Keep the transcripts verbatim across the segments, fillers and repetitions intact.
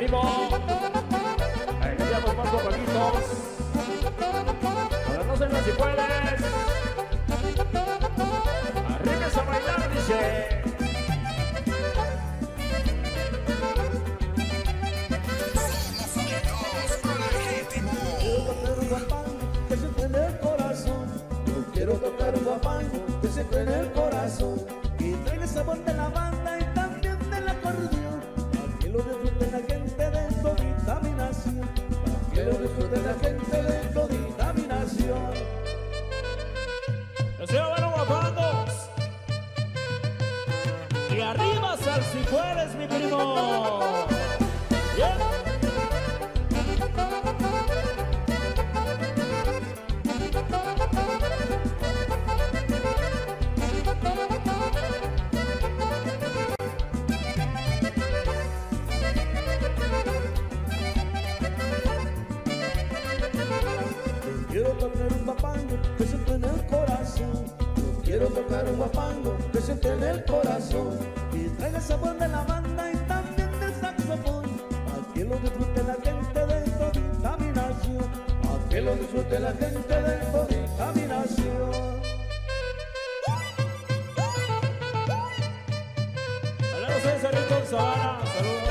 primo. Ahí cambiamos más poquitos. Ahora no sé si puedes. Arrímese a bailar, dice. Que siento en el corazón, yo quiero tocar un guapango que siento en el corazón, y traiga el sabor de la banda y también del acordeón, para que lo disfrute la gente de todita mi nación, para que lo disfrute la gente de todita mi nación. Deseo ver los guapangos. Y arriba, sal si puedes, mi primo. Yeah. Quiero tocar un guapango que siento en el corazón, yo quiero tocar un guapango que siento en el corazón, y traiga el sabor de la banda y también del saxofón, para que lo disfrute la gente de todita mi nación, para que lo disfrute la gente de todita mi nación. Hola, César y Zavala, saludos.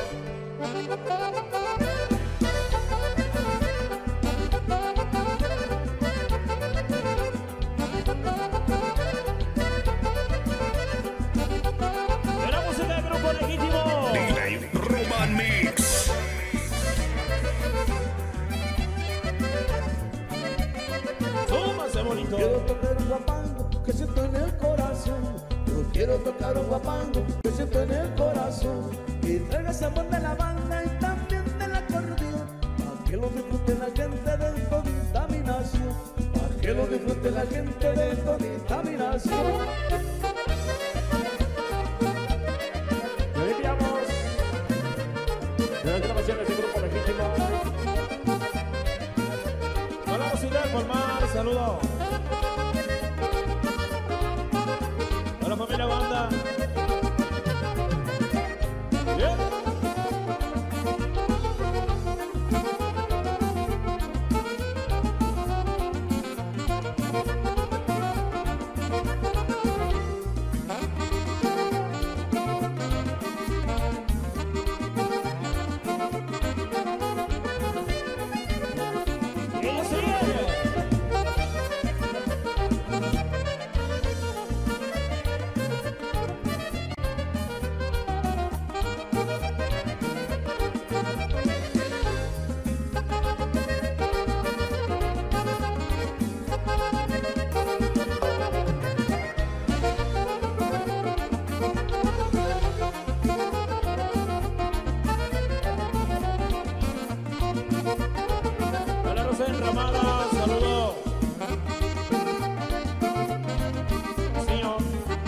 Quiero tocar un guapango que siento en el corazón, yo quiero tocar un guapango que siento en el corazón, y traiga el sabor de la banda y también del acordeón, para que lo disfrute la gente de todita mi nación, para que lo disfrute la gente de todita mi nación. Lo limpiamos. De las grabaciones del grupo legítimo. Con la música de Colmar, saludos. Hola familia banda. Bien. Enramada, saludos. Señor.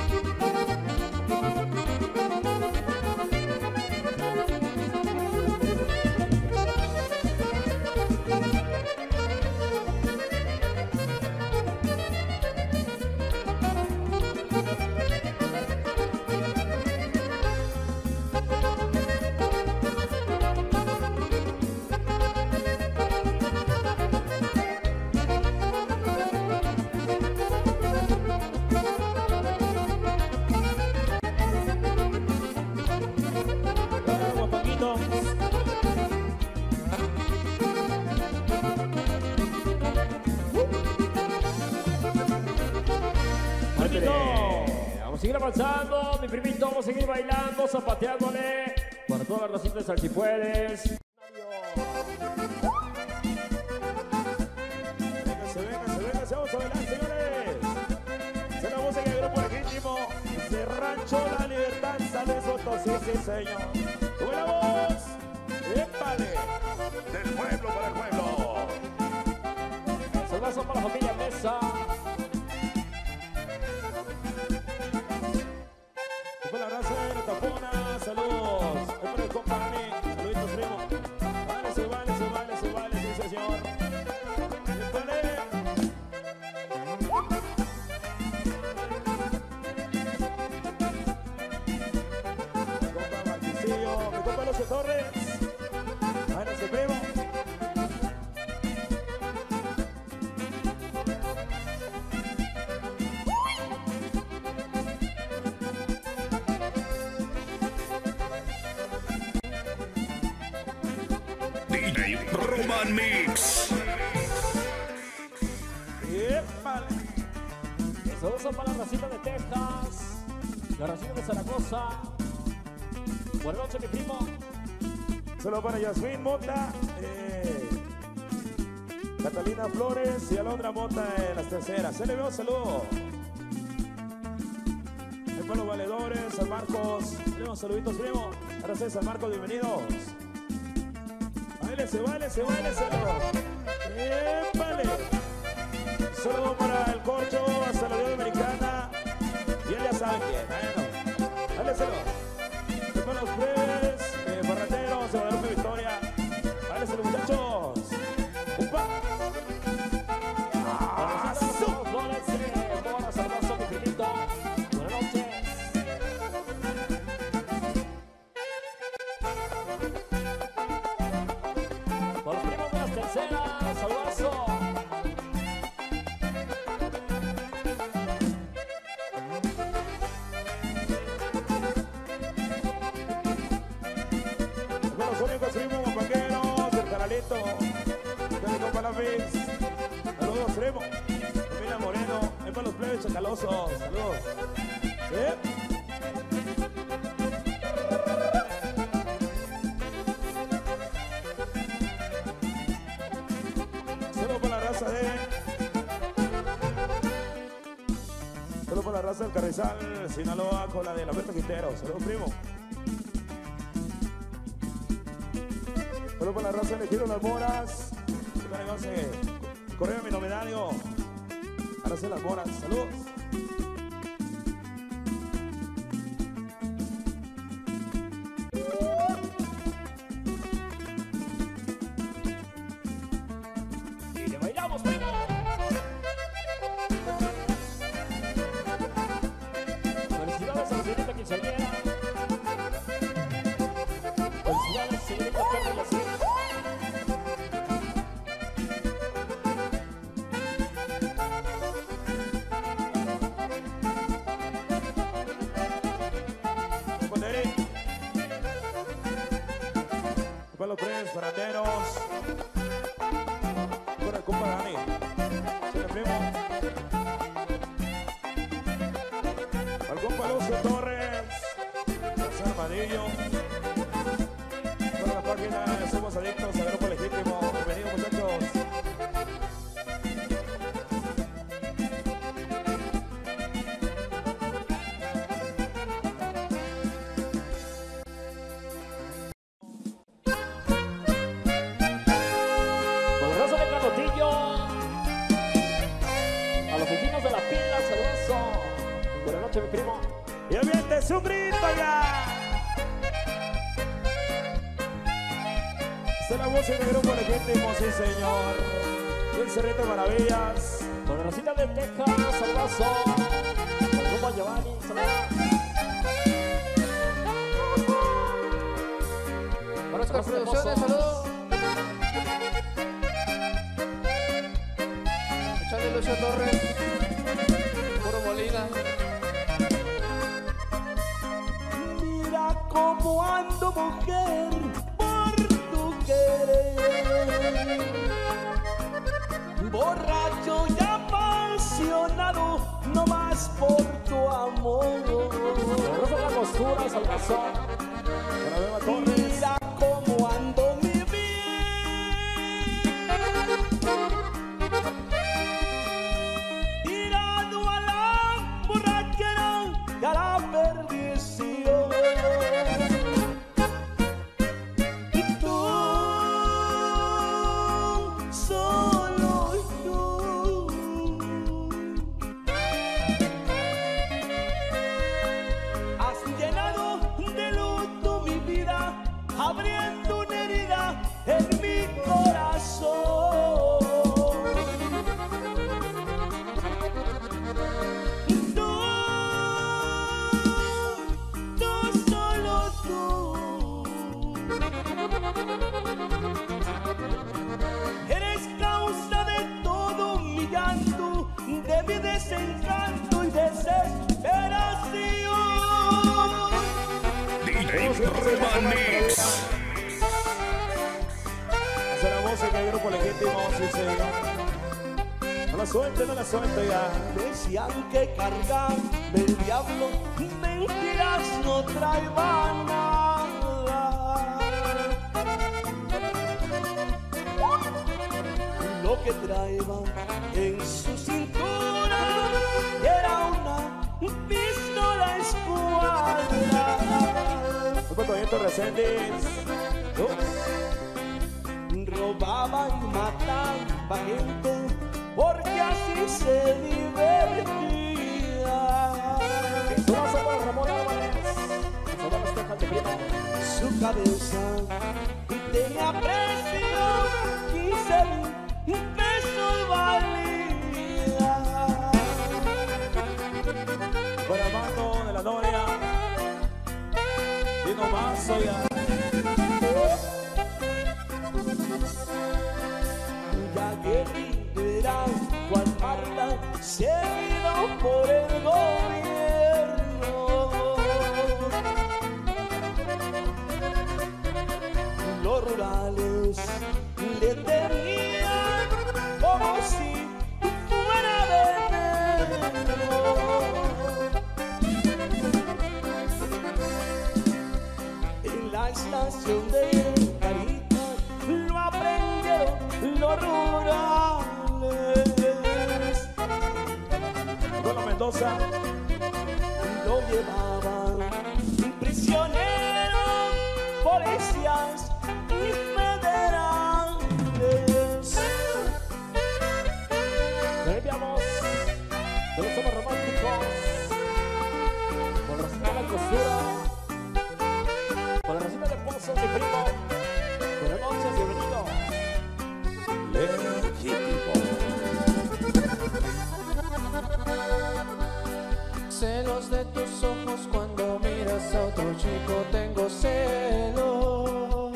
Vamos a seguir avanzando, mi primito, vamos a seguir bailando, zapateándole para todas las racitas de si puedes. Véngase, véngase, véngase, vamos a bailar, señores. Se la música del grupo legítimo de Rancho La Libertad, sale Soto, sí, sí, señor. Buena voz, épale, del pueblo para el pueblo. Saludos para la familia Mesa. Fue la raza de la Tapona, saludos. Es para el compadre, saluditos primo. Vale, se vale, se vale, se vale, sí señor. Vale. Mi compa Marquisillo, mi compa Lucio Torres. D J Roman Mix. ¡Épale! Saludos para la racita de Texas, la racita de Zaragoza. Buenas noches, mi primo. Solo para Yasmin Mota, eh, Catalina Flores y Alondra Mota en las terceras. Se le veo saludo. El para los valedores, San Marcos. Tenemos saluditos, primo. Ahora sí, San Marcos, bienvenidos. Báilese, báilese, báilese. ¡Épale! Saludo para el Corcho, hasta la Unión Americana. Y él ya sabe quién. Bueno, dale saludo. El para los breves, eh, barrateros, de Guadalupe Victoria. Dale saludo, muchachos. ¡Upa! ¡Ah, su! Conseguimos compañeros del canalito de Copa La Mix. Saludos, Remo, Camila Moreno, es para los plebes chacalosos. Saludos. ¿Eh? Solo por la raza de Solo por la raza del Carrizal, Sinaloa, con la de la Alberto Quintero. Saludos, primo. Solo para la raza de Giro Las Moras. Correo mi novedario. Araceli Las Moras. Saludos. Y le bailamos, primo. Felicidades a la señorita quinceañera. Felicidades, señorita Perla y así. Para los tres baranderos, para el compa Dani, se le primo, al compa Lucio Torres, José Armadillo, para la página de Somos Adictos a Grupo Legítimo. Bienvenidos, muchachos. A los vecinos de la pila, saludos. Buenas noches, mi primo. Y aviéntese un grito ya. Esta es la música del Grupo Legítimo, sí señor. Y el Cerrito de Maravillas. Con la racita de Texas, saludos. Con el grupo Giovanni, saludos. Buenas con producciones, saludos. Echale Lucio Torres, Puro Molina. Mira cómo ando, mujer, por tu querer. Borracho y apasionado, no más por tu amor. Saludos a la costura, saludos. Para Beba Torres. Mira cómo ando, mi bien. Tirado a la borrachera y a la perdición. Y tú, solo tú, has llenado de luto mi vida, abriendo una herida en mi corazón. Tú, tú, solo tú, eres causa de todo mi llanto, de mi desencanto y desesperación. D J Roman Mix. grupo legítimo, sí señor. No la suelte, no la suelte ya. Decían que cargar del diablo mentiras no traía nada. Lo que traía en su cintura era una pistola escuadra. Un proyecto reciente. Robaba y mataba gente porque así se divertía. Solazo para Ramón Álvarez. Solo los Texas de Primo. Su cabeza tenía precio, quince mil pesos valía. Por la mano de la Noria. Y no más soy ya. Ya guerrillera, cual Marta, seguido por el gobierno. Los rurales le temían como si fuera veneno. En la estación de Carita lo aprendieron los rurales. Bueno, Mendoza. Lo llevaban prisionero, policías y federales. Enviamos de los somos románticos. Con la racita de la costura. Con la racita de Pozos, mi primo. Buenas noches, bienvenido. Legítimo. Celos de tus ojos cuando miras a otro chico, tengo celos.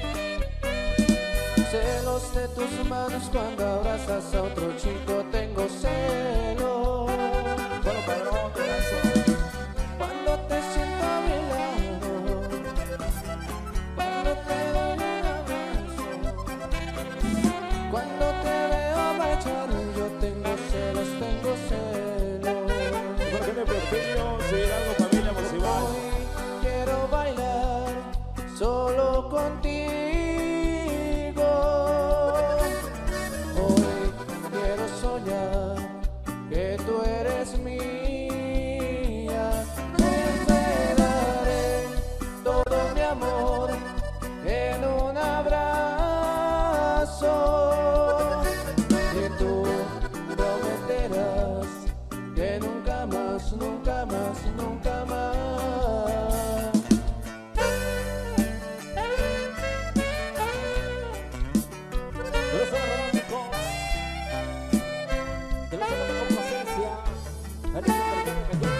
Celos de tus manos cuando abrazas a otro chico, tengo celos. Bueno, Pedro, de eso. Cuando te siento a mi lado, cuando te doy un abrazo, cuando te veo marchar, yo tengo celos, tengo celos. Por gente perfecto, si algo familia musical. Hoy quiero bailar solo contigo. Hoy quiero soñar que tú eres mía. Te daré todo mi amor en un abrazo. Y tú prometerás que nunca más, nunca más, nunca más. De los somos románticos. De los somos de complacencia. El ritmo del que me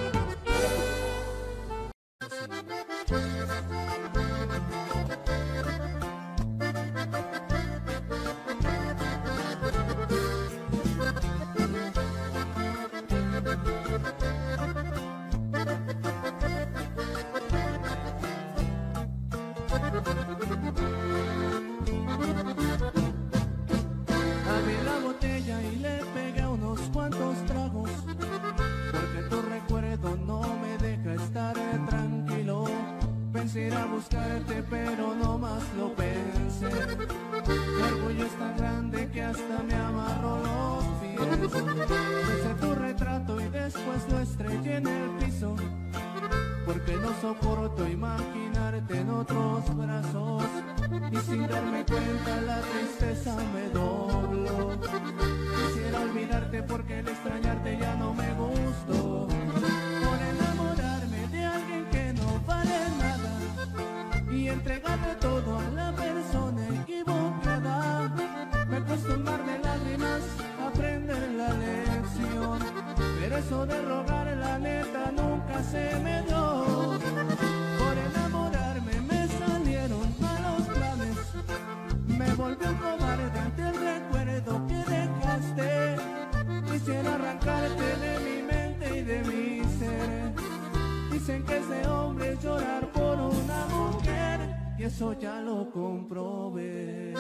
Abrí la botella y le pegué unos cuantos tragos, porque tu recuerdo no me deja estar tranquilo. Pensé ir a buscarte, pero no más lo pensé. Mi orgullo es tan grande que hasta me amarró los pies. Hice tu retrato y después lo estrellé en el piso, porque no soporto imaginarte en otros brazos. Y sin darme cuenta la tristeza me dobló. Quisiera olvidarte porque el extrañarte ya no me gustó. Por enamorarme de alguien que no vale nada y entregarle todo a la persona equivocada, me costó un mar de lágrimas aprender la lección. Pero eso de rogar la neta nunca se me dio. Por enamorarme me salieron malos planes, me volvió un cobarde ante el recuerdo que dejaste. Quisiera arrancarte de mi mente y de mi ser. Dicen que es de hombre llorar por una mujer, y eso ya lo comprobé.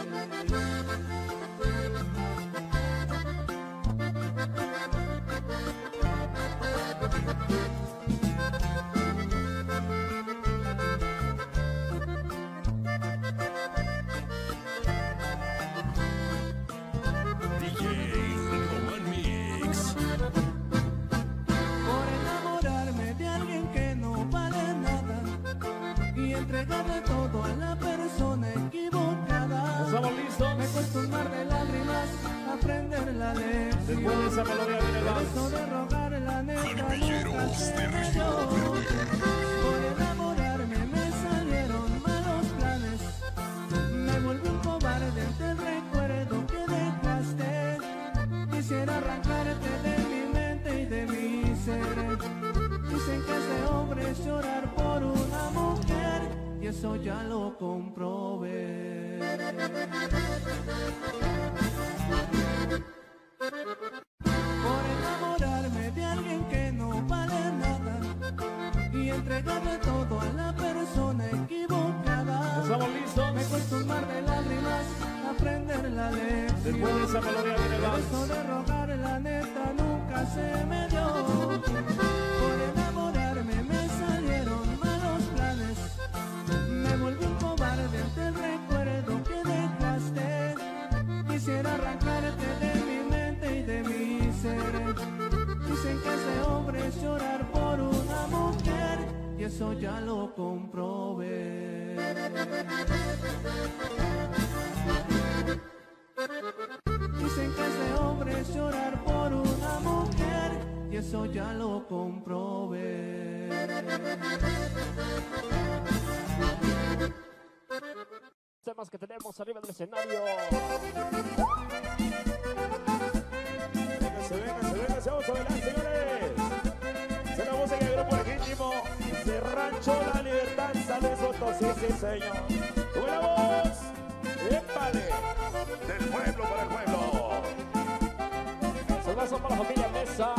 D J Roman Mix. Por enamorarme de alguien que no vale nada y entregarle todo a la persona equivocada, ¿Estamos listos? me cuesta un mar de lágrimas aprender la lección. Después de esa melodía viene el vals. Eso de rogar la neta nunca Jardineros se de me Río dio. Verde. Por enamorarme me salieron malos planes, me volví un cobarde ante el recuerdo que dejaste. Quisiera arrancarte de mi mente y de mi ser. Dicen que ese hombre es llorar por una mujer y eso ya lo comprobé. Por enamorarme de alguien que no vale nada y entregarle todo a la persona equivocada, ¿Estamos listos? me cuesta un mar de lágrimas aprender la lección. Después de esa melodía viene el vals. Eso de rogar la neta nunca se me dio. Por enamorarme me salieron malos planes, me volví un cobarde ante el recuerdo que dejaste. Quisiera arrancarte de mi mente y de mi ser. Dicen que ese hombre es llorar por una mujer y eso ya lo comprobé. Dicen que ese hombre es llorar por una mujer y eso ya lo comprobé. Temas que tenemos arriba del escenario. Véngase, véngase, véngase, vamos a bailar, señores. Se la música del grupo legítimo de Rancho La Libertad, San Luis Potosí, sí, señor. ¡Buena voz! ¡Épale! Del pueblo para el pueblo. Saludos para la familia Mesa.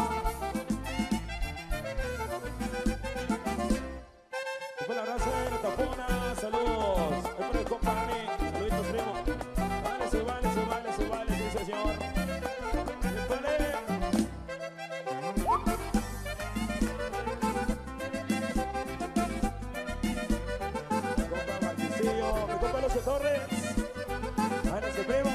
Y fue la raza de la Tapona, saludos. Ahí para el compadre, saluditos, primo. Vale, se vale, se vale, se vale, sí, señor. ¡Épale! Mi compa Marquisillo, mi compa Lucio Torres. Vale, ese primo.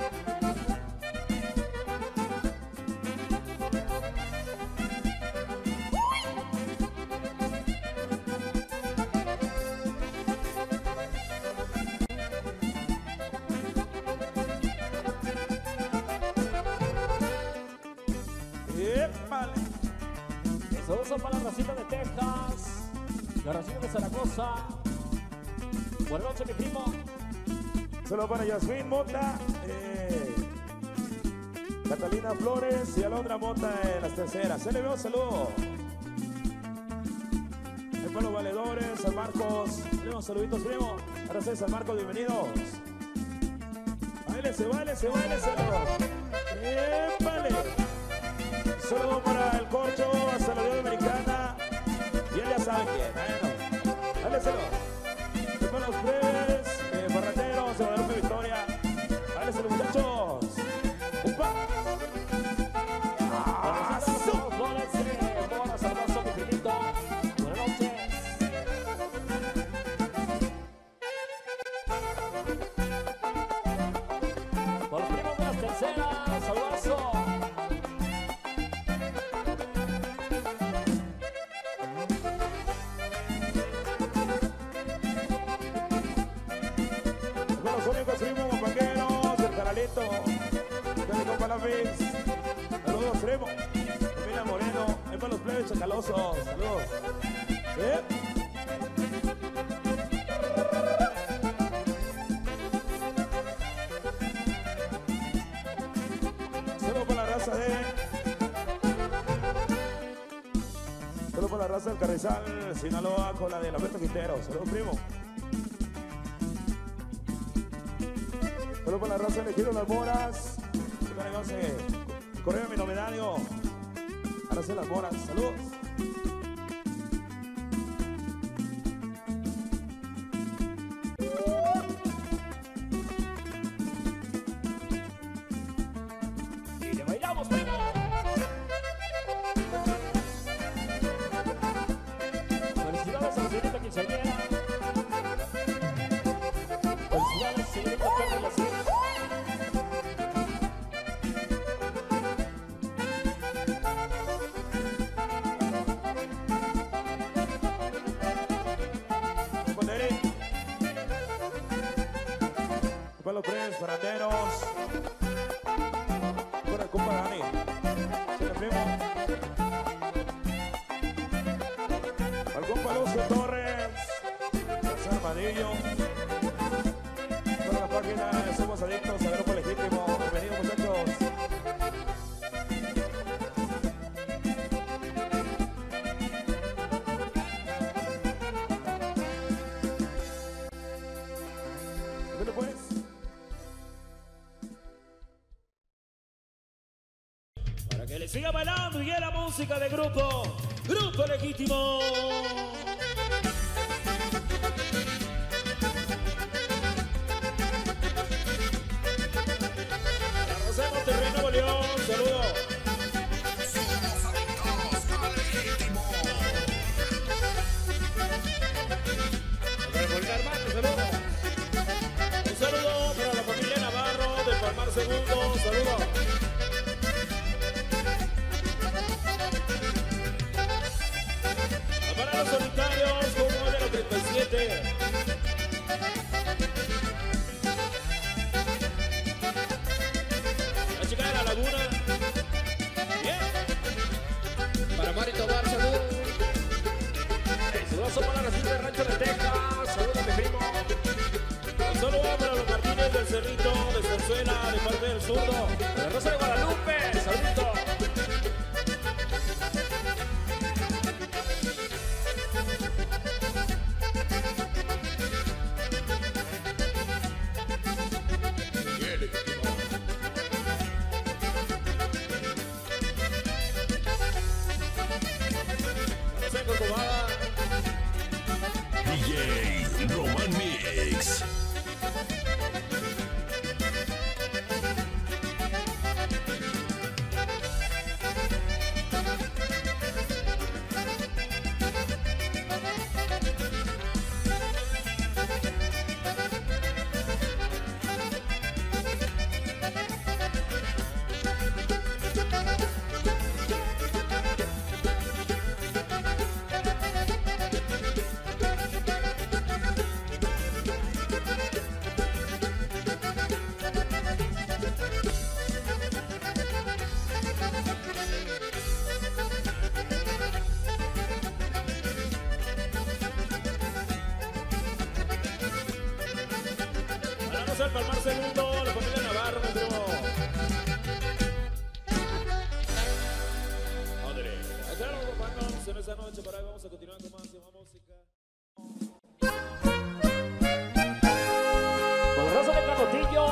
¡Épale! Saludos para la racita de Texas, la racita de Zaragoza. Buenas noches, mi primo. Solo para Yasmín Mota, eh, Catalina Flores y Alondra Mota en las terceras. Se le veo saludo. El para los valedores, San Marcos. Tenemos saluditos, primo. Ahora sí, San Marcos, bienvenidos. Baile, se baile, se baile, saludo. ¡Épale! Saludo para el Corcho, hasta la Unión Americana. Y él ya sabe quién. Bueno, dale saludo. El para los plebes, eh, barrateros, de Guadalupe Victoria. Dale saludo, muchachos. ¡Upa! ¡Ah, su! Flores, eh, buenas, abrazo, mi primito. Buenas noches. Por los primos de las terceras, abrazo. Con los únicos primos compañeros, el canalito, el compa La Fix. Saludos, primo. Familia Moreno, ahí para los plebes chacalosos. Saludos. ¿Eh? Solo para la raza de... Solo para la raza del Carrizal, Sinaloa, con la de la Alberto Quintero. Saludos, primo. Solo para la raza de Giro Las Moras. Correo mi novedario. Araceli Las Moras. Saludos. Prince, Paranderos. Con el compa Dani. Se le primo. Al compa Lucio Torres. José Armadillo. Con la página de Somos Adictos a Grupo Legítimo. Bienvenidos, muchachos. Que le siga bailando y la música de grupo, Grupo Legítimo. La Rosa de Monterrey, Nuevo León, saludos. Somos adictos al Legítimo. Un saludo para la familia Navarro del Palmar Segundo, saludos. Para los solitarios, como de los treinta y siete. La chica de la laguna. Bien. Para Mari Tobar, saludos. Saludos para la ciudad de Rancho de Texas. Saludos a mi primo. Un saludo para los Martínez del Cerrito, de Cerzuela, de parte del Zurdo. De Rosa de Guadalupe, saludos. D J Roman Mix. Al Palmar Segundo, la familia Navarro, mi primo. Madre, acá los romanos en esta noche, para ahí vamos a continuar con más, más música. Con el raza de Canotillo.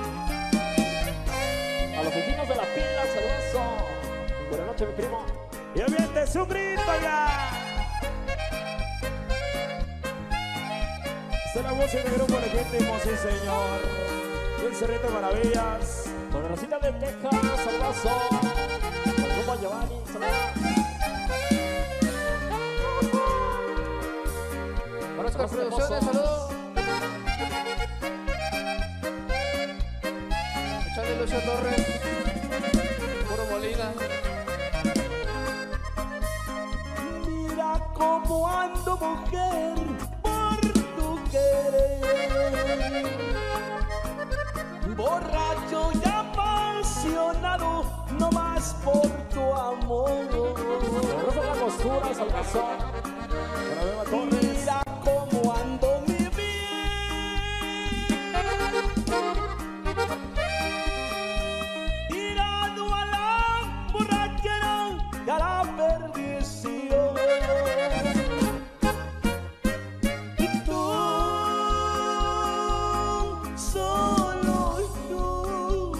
A los vecinos de la pila, saludos. Buenas noches, mi primo. Y avientes un grito ya. Esta es la música de Grupo Legítimo, sí señor. Y el Cerrito de Maravillas. Con la Rosita de Texas, saludos. Con el grupo Giovanni, saludos. Con Oscar Producciones, saludos. Echale Lucio Torres. Puro Molina. Mira cómo ando, mujer, por tu querer. Borracho y apasionado, no más por tu amor. Con Rosa de la Costura, saludos. Para Beba Torres. Mira cómo ando, mi bien. Tirado a la borrachera y a la perdición. Y tú, solo tú,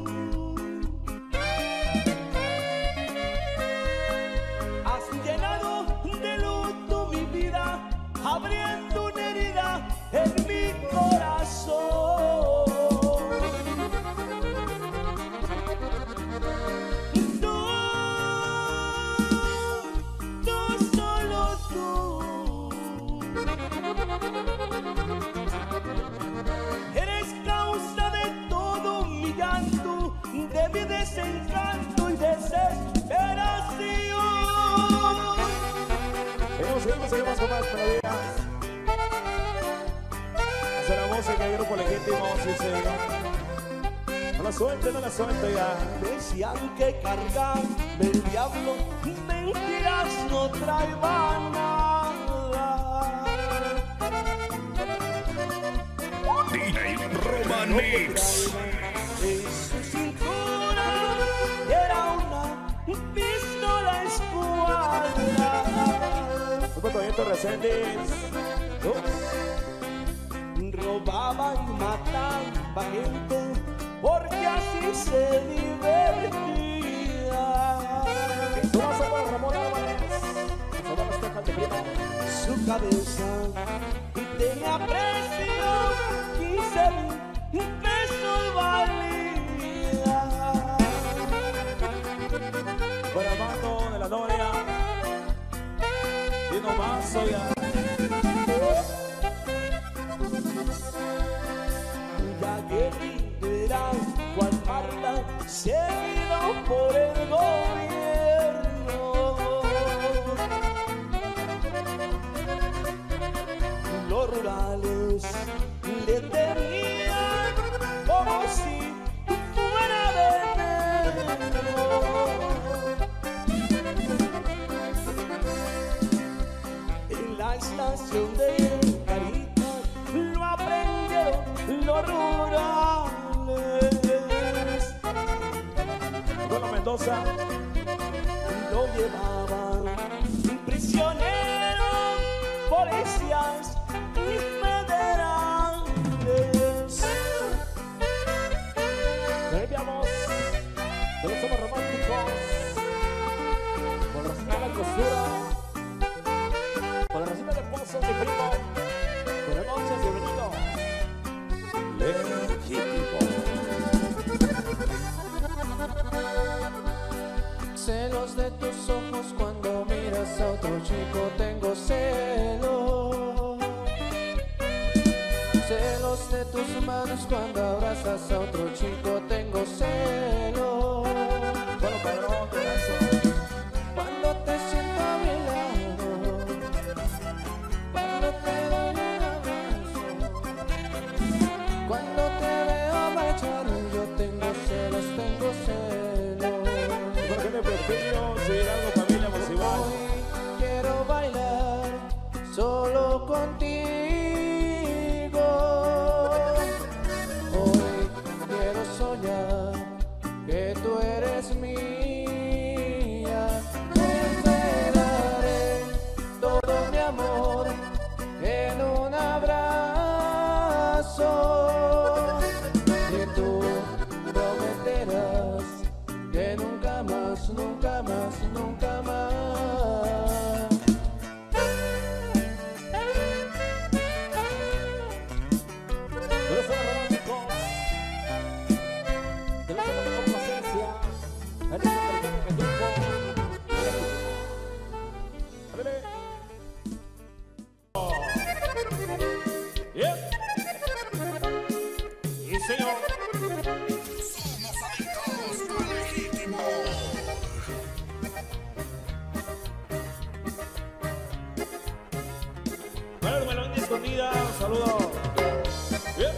has llenado de luto mi vida, abriendo una herida en mi corazón. Tú, tú, solo tú, eres causa de todo mi llanto, de mi desencanto y desesperación. Seguimos, seguimos, seguimos con más melodías. Hace la música y grupo legítimo, sí señor. No la suelte, no la suelte ya. Decían que cargar del diablo mentiras no traía nada. D J Roman Mix. En su cintura era una pistola escuadra. Un pequeñito Reséndiz. Robaba y mataba gente porque así se divertía. Tú vas a ver Ramón Álvarez. Solo nos dejan de primo. Su cabeza tenía precio, quince mil pesos valía. Para mano de la Noria. Y no más soy ya. Ya guerrillera, Juan Marta, seguido por el gobierno. Los rurales le tenían como si fuera veneno. En la estación de Carita lo aprendieron los rurales. Bueno, Mendoza. Lo llevaban prisionero, policías y federales. Enviamos de los somos románticos. Con la señora Costura. Con la receta de Pozo, mi primo. Buenas noches, bienvenido. Legítimo. Celos de tus ojos cuando miras a otro chico, tengo celos. Celos de tus manos cuando abrazas a otro chico, tengo celos. Bueno, Pedro, te lanzo. Cuando te siento a mi lado, cuando te doy un abrazo, cuando te veo marchar, yo tengo celos, tengo celos. ¿Por qué me perfillo? Si algo familia musical. Hoy quiero bailar solo contigo. Hoy quiero soñar que tú eres mía. Te daré todo mi amor en un abrazo. Y tú prometerás que nunca más, nunca más, nunca más. De los somos románticos. De los somos de complacencia. Eres un perfecto grupo. Ándale. Yep. Y señor. Somos adictos al legítimo. Bueno, melón de escondida. Un saludo. Yep.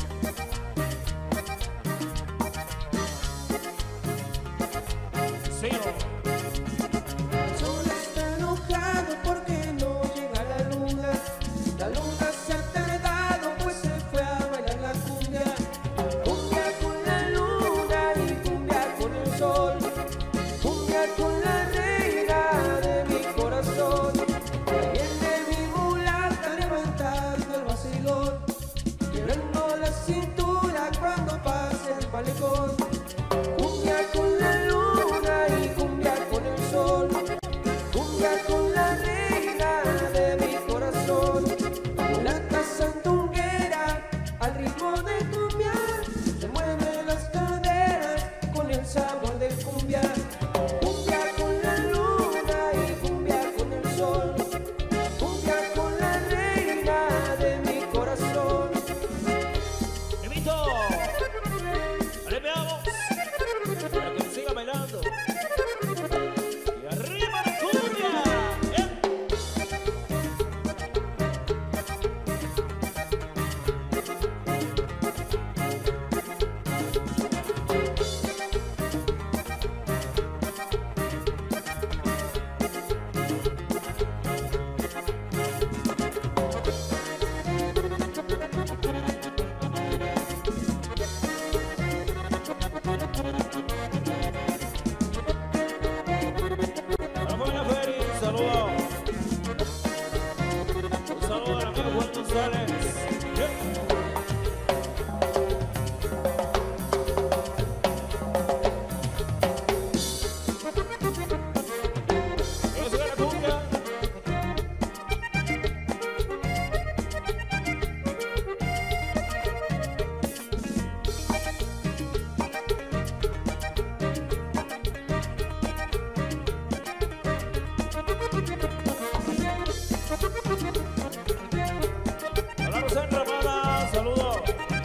Señor. El sol está enojado porque no llega la luna. La luna se ha tardado pues se fue a bailar la cumbia. Cumbia con la luna y cumbia con el sol. Cumbia con la reina de mi corazón. Viene mi mulata levantando el vacilón. González. Vamos a ver la cumbia. Hola Rosana Ramada, saludos.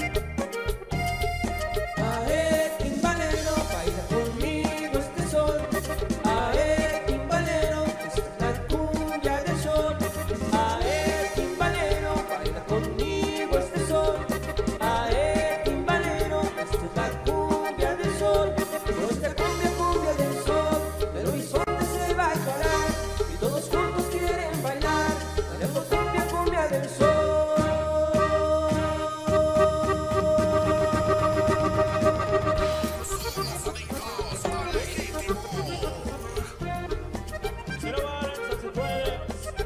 Ae, timbalero, baila conmigo este sol. Ae, timbalero, esta es la cumbia del sol. Ae, timbalero, baila conmigo este sol. Ae, timbalero, esta es la cumbia del sol. Pero esta cumbia, cumbia del sol, el horizonte se va a aclarar y todos juntos quieren bailar. Bailando cumbia, cumbia del sol. Si no valen, se puede.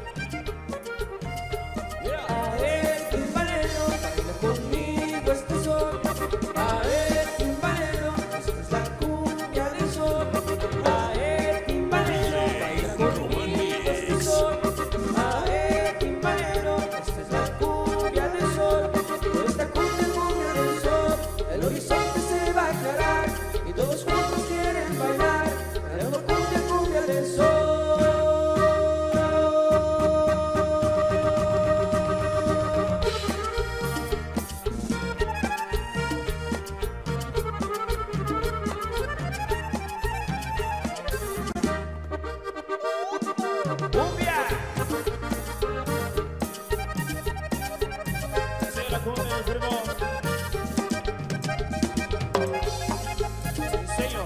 Mira. Ae, timbalero, baila conmigo este sol. Ae, timbalero, esta es la cumbia del sol. Ae, timbalero, baila conmigo este sol. Ae, timbalero, esta es la cumbia del sol. Con esta cumbia, cumbia del sol, el horizonte se va a aclarar y todos juntos quieren bailar. Bailando cumbia, cumbia del sol. ¡Cumbia! Sí, la cumbia del primo. Sí, señor.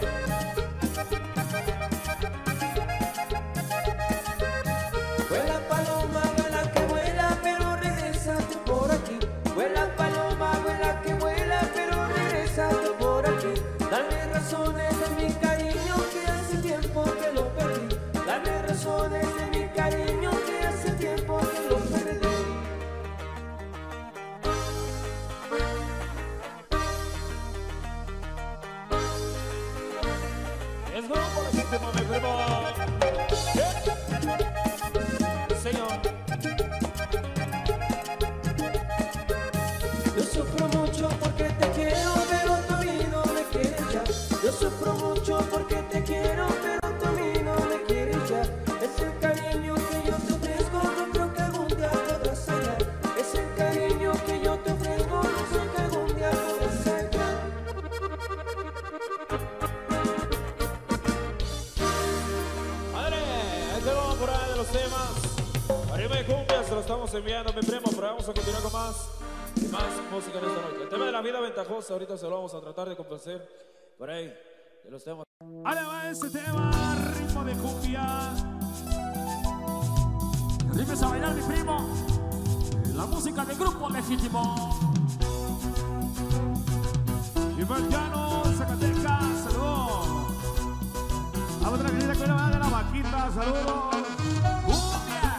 Vuela paloma, vuela que vuela, pero regrésate por aquí. Vuela paloma, vuela que vuela, pero regrésate por aquí. Dame razones de mi cariño que hace tiempo que lo perdí. Dame razones de mi cariño que hace tiempo que lo perdí. Es grupo legítimo, mi primo. Señor. Yo sufro mucho porque te quiero, pero tú a mí no me quieres ya. Yo sufro mucho porque te quiero, pero tú a mí no me quieres ya. Es el cariño que yo te ofrezco, no creo que algún día podrás hallar. Es el cariño que yo te ofrezco, no sé que algún día podrás hallar. Madre, este vamos por ahí de los temas. Arriba de cumbia, se lo estamos enviando, mi primo, pero vamos a continuar con más y más música en esta noche. El tema de la vida ventajosa, ahorita se lo vamos a tratar de complacer por ahí de los temas. Ahora va ese tema, ritmo de cumbia. Ritmos a bailar, mi primo. La música del grupo legítimo. Y Llano, Zacatecas, saludos. A otra querida que va de la vaquita, saludos. Cumbia.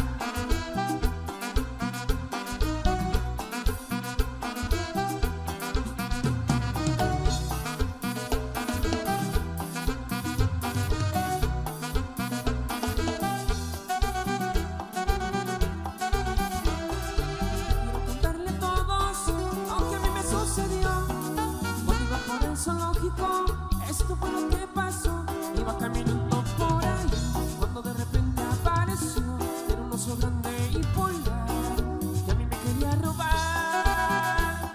Quiero contarle a todos lo que a mí me sucedió. Cuando iba por el zoológico, esto fue lo que pasó. Iba caminando por ahí, cuando de repente apareció. Era un oso grande y polar, que a mí me quería robar.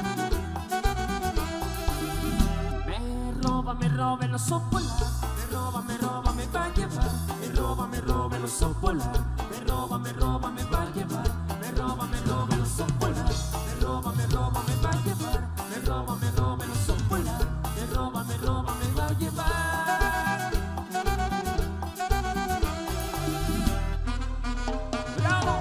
Me roba, me roba el oso polar. Me roba, me roba, me va a llevar. Me roba, me roba el oso polar. Me roba, me roba, me va a llevar. Me roba, me roba el oso polar. Me roba, me roba, me va a llevar. Me roba, me roba el oso polar. Me roba, me roba, me va a llevar. ¡Bravo!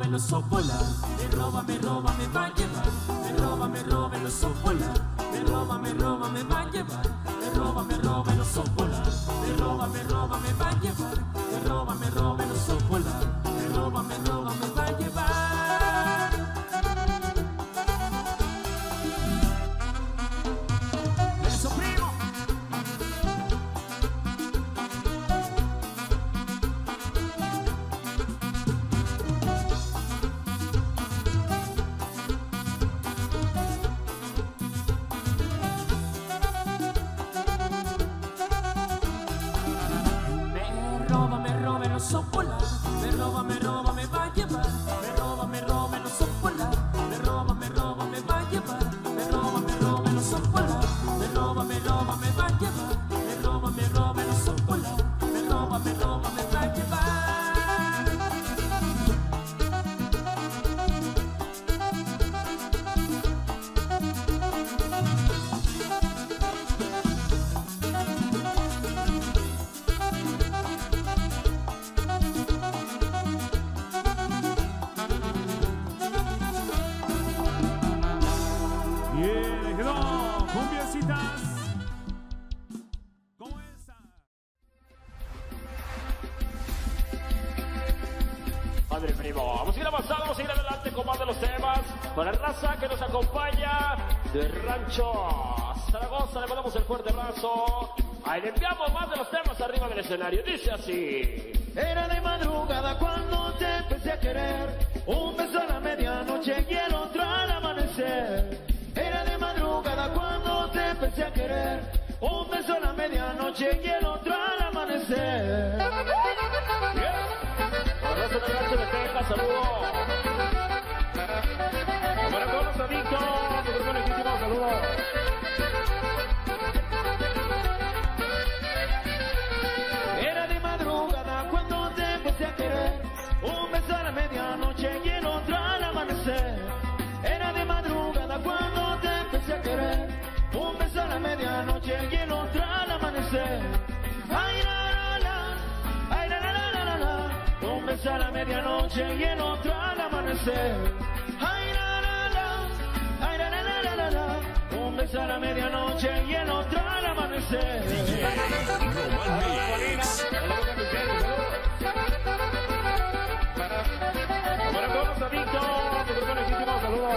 el oso polar. Me roba, me roba, me va a llevar. Me roba, me roba el oso polar. Me roba, me roba, me va a llevar. Me roba, me roba el oso polar. Me roba, me roba, me va a llevar. Me roba, me roba el oso polar. Me roba, me roba, me va a llevar. Eso, primo. Oso polar, me roba, me roba, me va a llevar. Me roba, me roba el oso polar. Me roba, me roba, me va a llevar. Me roba, me roba el oso polar. Me roba, me roba, me va a llevar. Me roba, me roba el oso polar. Me roba, me roba, me va a llevar. Padre primo, vamos a ir avanzando, vamos a ir adelante con más de los temas. Para la raza que nos acompaña de Rancho Zaragoza, le mandamos el fuerte abrazo. Ahí le enviamos más de los temas arriba del escenario. Dice así. Era de madrugada cuando te empecé a querer. Un beso a la medianoche y el otro al amanecer. Era de madrugada cuando te empecé a querer. Un beso a la medianoche y el otro al amanecer. Abrazo de Rancho de Texas, saludos. Para todos los adictos, tu grupo legítimo, saludos. Era de madrugada cuando te empecé a querer. Un beso a la medianoche y el otro al amanecer. Era de madrugada cuando te empecé a querer. Un beso a la medianoche y el otro al amanecer. Ay, la, la, la, ay, la, la, la, la, la, la. Un beso a la medianoche y el otro al amanecer. Ay, la, la, la, ay, la, la, la, la, la, la. Un beso a la medianoche y el otro al amanecer. Para todos los adictos, tu grupo legítimo, saludos.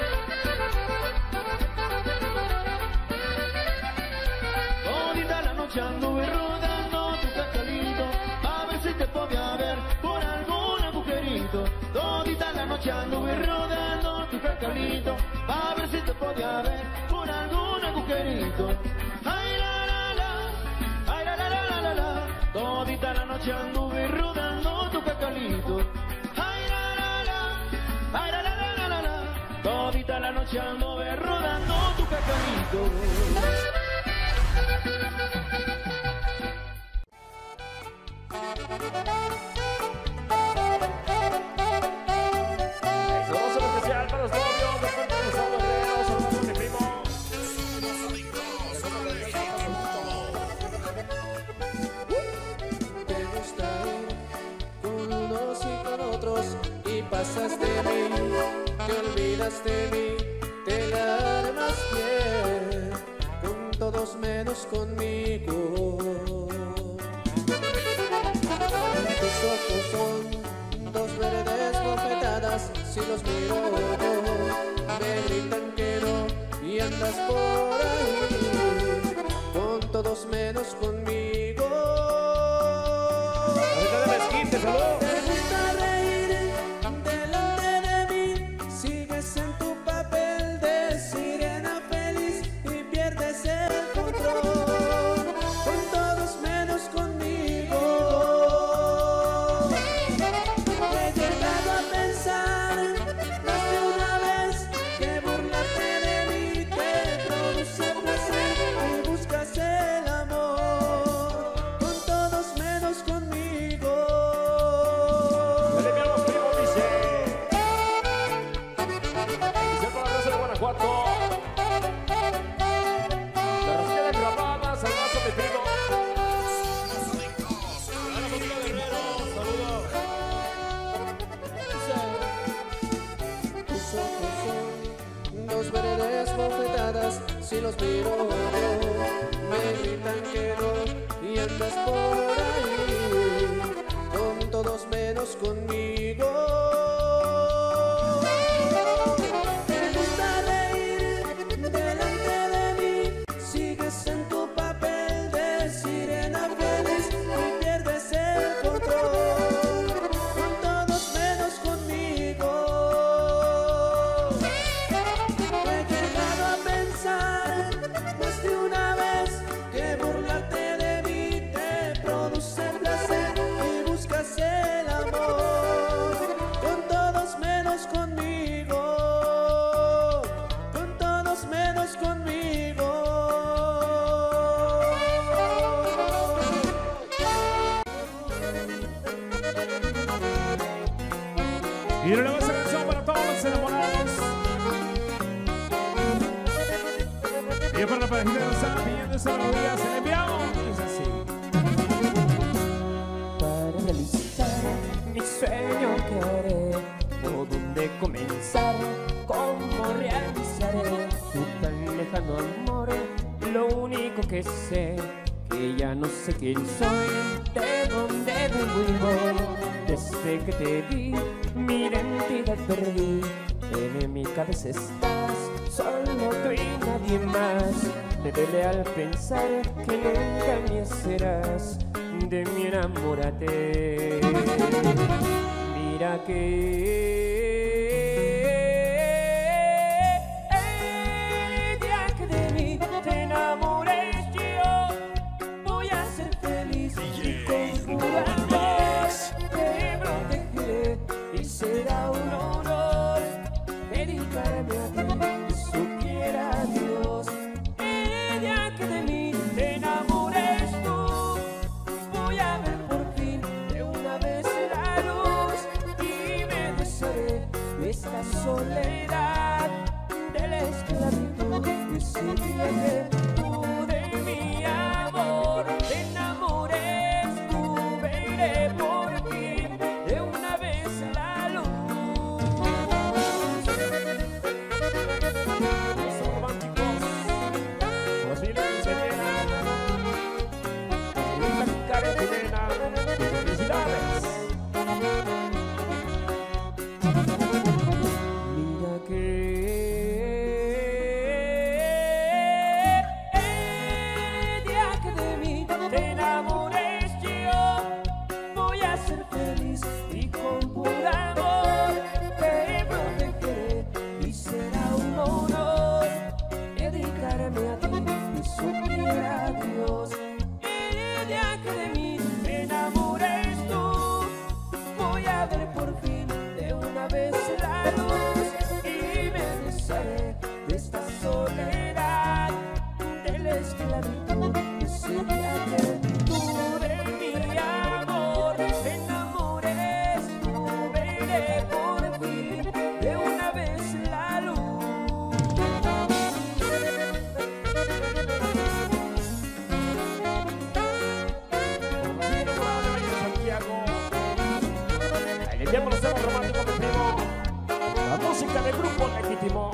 Todita la noche anduve rodando tu cacalito, a ver si te podía ver por algún agujerito. Todita la noche anduve rodando tu cacalito, a ver si te podía ver por algún agujerito. Ay, la, la, la, ay, la, la, la, la, la, la. Todita la noche anduve rodando tu cacalito. Ay, la, la, la, ay, la, la, la, la, la, la. Todita la noche anduve rodando tu cacalito. Saludos especial para los novios, de parte de los abuelos, saludos a mi primo. Te gusta ir con unos y con otros y pasas de mí, te olvidas de mí, te la armas bien, con todos menos conmigo. Tus ojos son dos verdes bofetadas, si los miro me gritan que no y andas por ahí, con todos menos conmigo. Ahorita de la esquina, saludos. Te gusta reír delante de mí, sigues en tu papel de sirena feliz y pierdes el control, con todos menos conmigo. He llegado a pensar más de una vez que burlarte de mí te produce placer y buscas el amor, con todos menos conmigo. andas por ahí, con todos menos conmigo. Te gusta reír delante de mí, sigues en tu papel de sirena feliz y pierdes el control, con todos menos conmigo. He llegado a pensar más de una vez que burlarte de mí te produce placer y buscas el amor, con todos menos conmigo, con todos menos conmigo. Y de nuevo esa canción para todos los enamorados. Y para la parejita que nos están pidiendo esa melodía, se le enviamos. Es así. Para realizar mi sueño que haré, por dónde comenzar, cómo realizaré tu tan lejano amor. Lo único que sé, que ya no sé quién soy, de dónde vengo. Desde que te vi, mi identidad perdí. En mi cabeza estás, solo tú y nadie más. Me duele al pensar que nunca me serás. De mí enamórate. Mira que el día que de mí te enamores yo, voy a ser feliz y con tu amor te protegeré y será un honor dedicarme a ti, eso quiera Dios. El día que de mí te enamores tú, voy a ver por fin de una vez la luz y me desharé de esta soledad, de la esclavitud. Ese día que tú de mi amor te enamores tú, veré por fin de una vez la luz. Son románticos. Posible que se llenan. Linda Karen Jimena. Felicidades. Mira que el día que de mí te enamores yo, voy a ser feliz y con puro amor te protegeré y será un honor dedicarme a ti y suplir a Dios. El día que de mí te enamores tú, voy a ver por fin de una vez la luz y me desharé de esta soledad, de la esclavitud. Ese día que tú de mi amor te enamores tú, veré por fin de una vez la luz. Santiago. Ahí le enviamos los temas románticos, mi primo. La música del grupo legítimo.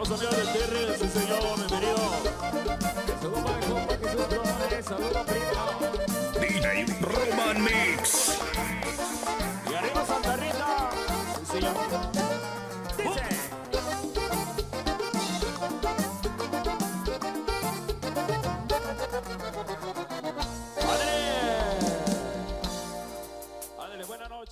los amigos del Terry, sí señor, bienvenido. Saludos para el compa Jesús Flores, saludos primo. D J Roman Mix. Y arriba Santa Rita, sí señor. Dice. Buenas noches.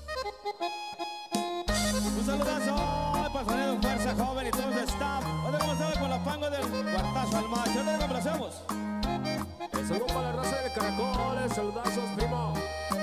Un saludazo para Sonido Fuerza Joven y todo el staff. Ahora comenzamos con la pango del cuartazo al macho. ¿Dónde complacemos? El saludo para la raza de Caracoles, saludazos, primo.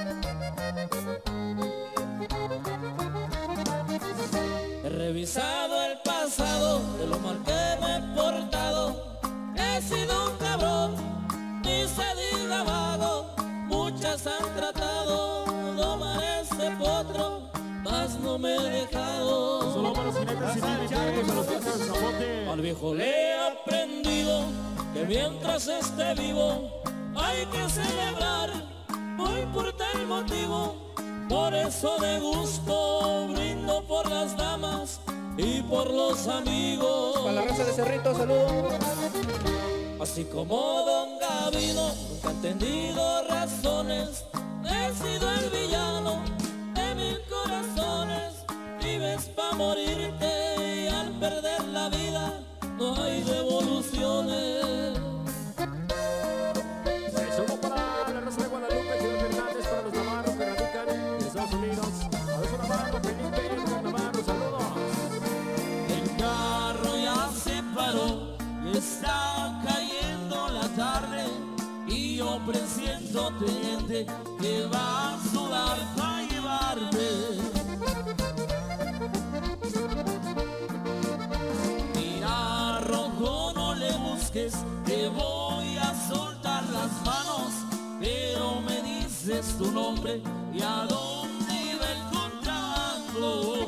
He revisado el pasado de lo mal que me he portado. He sido un cabrón, ni se diga vago. Muchas han tratado domar ese potro, mas no me he dejado. Solo para los jinetes y militares, a los que hacen el zapote. Al viejo le he aprendido que mientras esté vivo hay que celebrar, no importa el motivo. Por eso de gusto brindo por las damas y por los amigos. Para la raza de Cerrito, saludos. Así como Don Gavino, nunca he entendido razones. He sido el villano de mil corazones. Vives pa' morirte y al perder la vida no hay devoluciones. Saludos para la raza de Guadalupe, Gil Fernández, para los navarros que radican en Estados Unidos. A ver, Navarro, Felipe, Navarro, saludos. El carro ya se paró y está cayendo la tarde. Y yo presiento, teniente, que va a sudar para llevarme. Mira, rojo, no le busques, te voy a soltar las manos. Pero me dices tu nombre y a dónde iba el contrabando.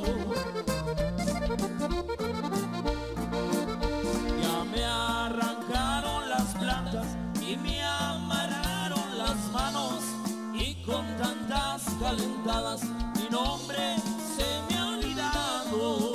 Ya me arrancaron las plantas y me amarraron las manos, y con tantas calentadas mi nombre se me ha olvidado.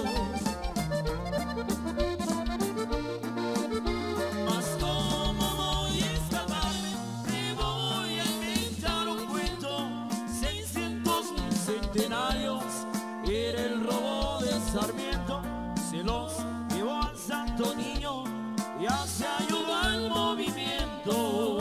Mas cómo voy a escaparme, te voy a inventar un cuento. Seiscientos mil centenarios era el robo de Sarmiento. Se los llevó al Santo Niño, ya se ayudó al movimiento.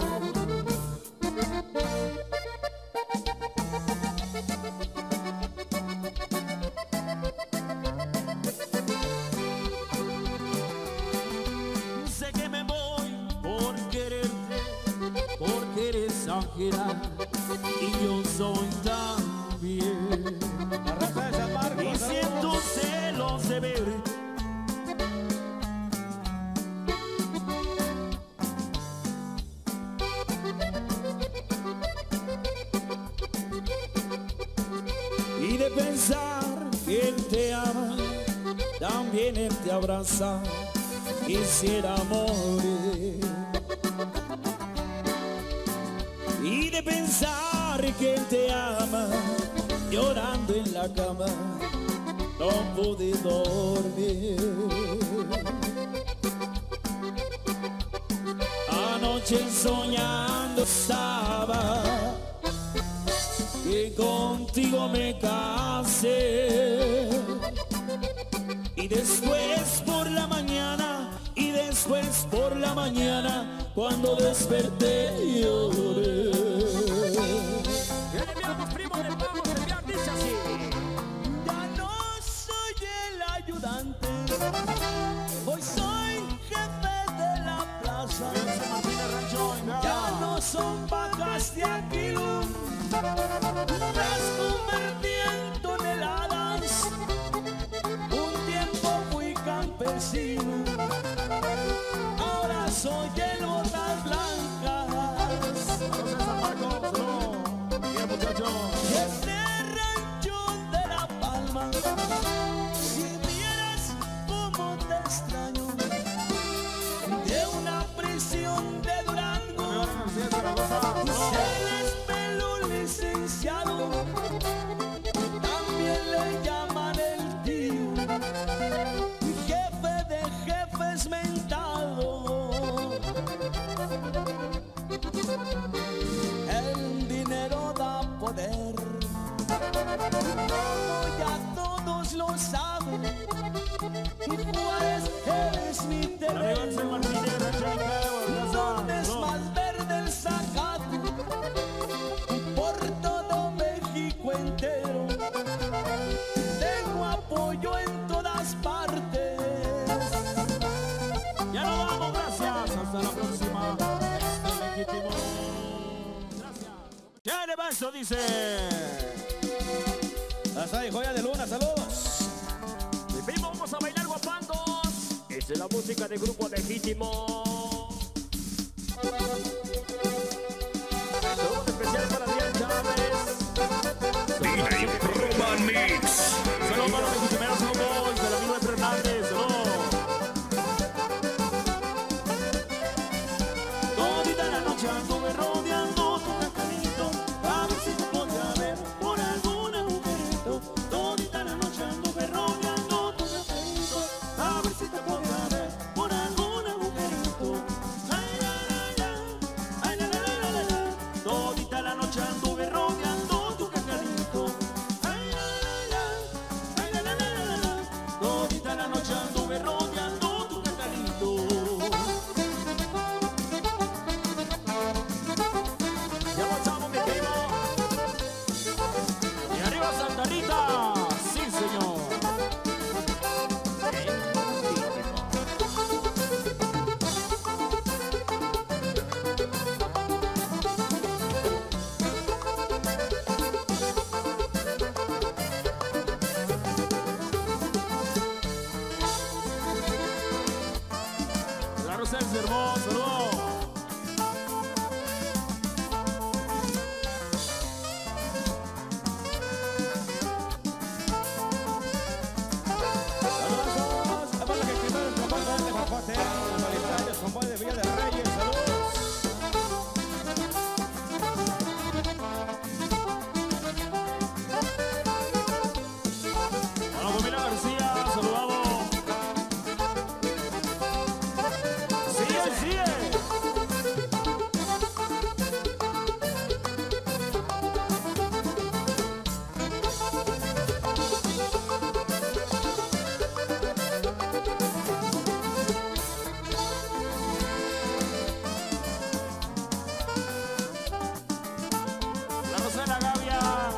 Sé que me voy por quererte, porque eres ángela y yo soy también. La raza de San Marcos. Y siento celos de verte. Y de pensar que Él te ama, también Él te abraza, quisiera morir. Y de pensar que Él te ama, llorando en la cama, no pude dormir. Anoche soñando estaba que contigo me casé, y después por la mañana, y después por la mañana, cuando desperté lloré. Ya no soy el ayudante, hoy soy jefe de la plaza. Ya no son vacas de Aquilum, las convertí en toneladas. Un tiempo fui campesino, ahora soy el botas blancas. Este rancho de La Palma, si vieras cómo te extraño, de una prisión de Durango se despeló un licenciado, también le llaman el tío, jefe de es mi Amigo Axel terreno, Martínez, Rancho Nicao, donde es Casa. más verde el zacate, por todo México entero, tengo apoyo en todas partes. Ya nos vamos, gracias. Hasta la próxima. Este legítimo. Gracias. Ya le va eso, dice. Hasta ahí, Joya de Luna, saludos. Mi primo, vamos a bailar guapandos. Esa es la música de Grupo Legítimo. Saludos especial para Adrián Chávez. D J Roman Mix. Saludos para los primeros Cowboys, del amigo de Fernández. Saludos. Todita la noche anduve rodeando tu cacarito, a ver si te podía ver por algún agujerito. Todita la noche anduve rodeando tu cacarito, a ver si te podía ver por algún agujerito. Ay, la, la, la, ay, la, la, la, la, la. Todita la noche anduve rodeando tu cacarito. Ay, la, la, la, ay, la, la, la, la, la. Todita la noche anduve rodeando tu cacarito. Ya avanzamos, mi primo. Y arriba Santa Rita. Sí, señor. La Rosa del Sermón, saludos. Saludos a la gente del comandante de Papote, los voluntarios, compadre de Villa de Reyes, saludos. A la familia García, saludamos. Sigue, sigue. La Rosa de la Gavia.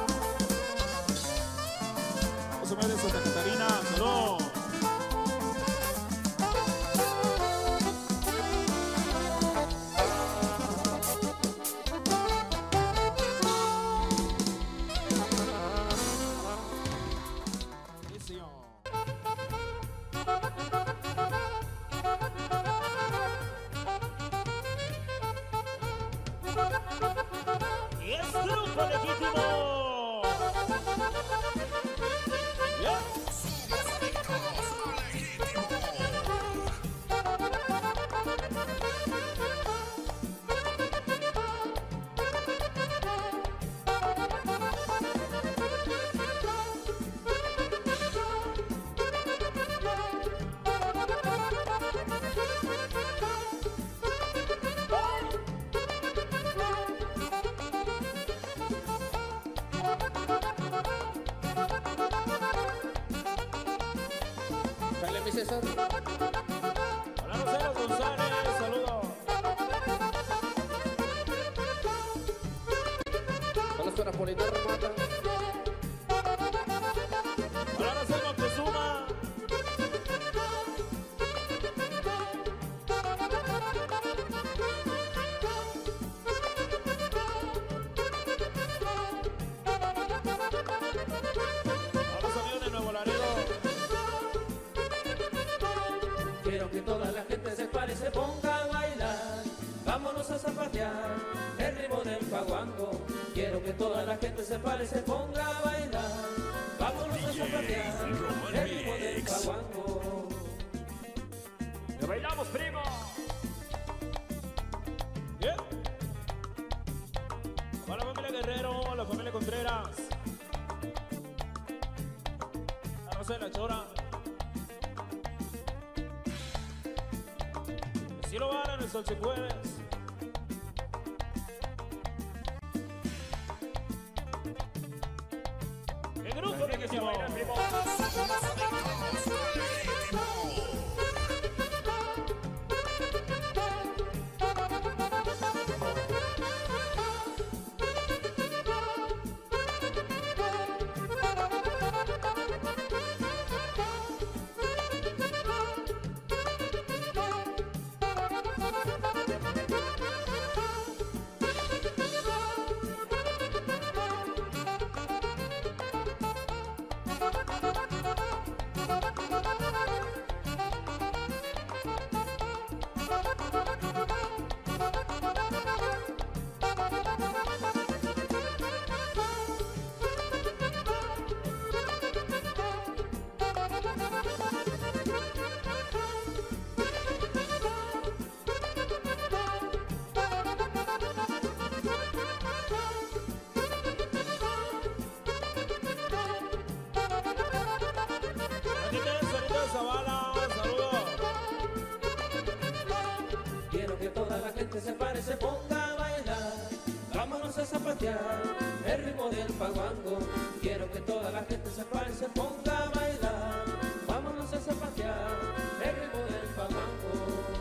José María de Santa Catarina, saludos. Sí, señor. Y es Grupo Legítimo. Yeah. Dale, mi César. Hola, Rosero González, saludos. Saludos para Polito Remata. Hola, Rosero Montezuma. A los amigos de Nuevo Laredo. Quiero que toda la gente se pare y se ponga a bailar. Vámonos a zapatear el ritmo del paguango. Quiero que toda la gente se pare y se ponga a bailar. Vámonos a zapatear el ritmo del paguango. ¡Que bailamos, primo! Bien. Para la familia Guerrero, la familia Contreras. La Rosa de la Chora. Si lo van en el Sol se jueves. El grupo de que se baila, primo. zapatear el ritmo del paguango. Quiero que toda la gente se pare y se ponga a bailar. Vámonos a zapatear el ritmo del paguango.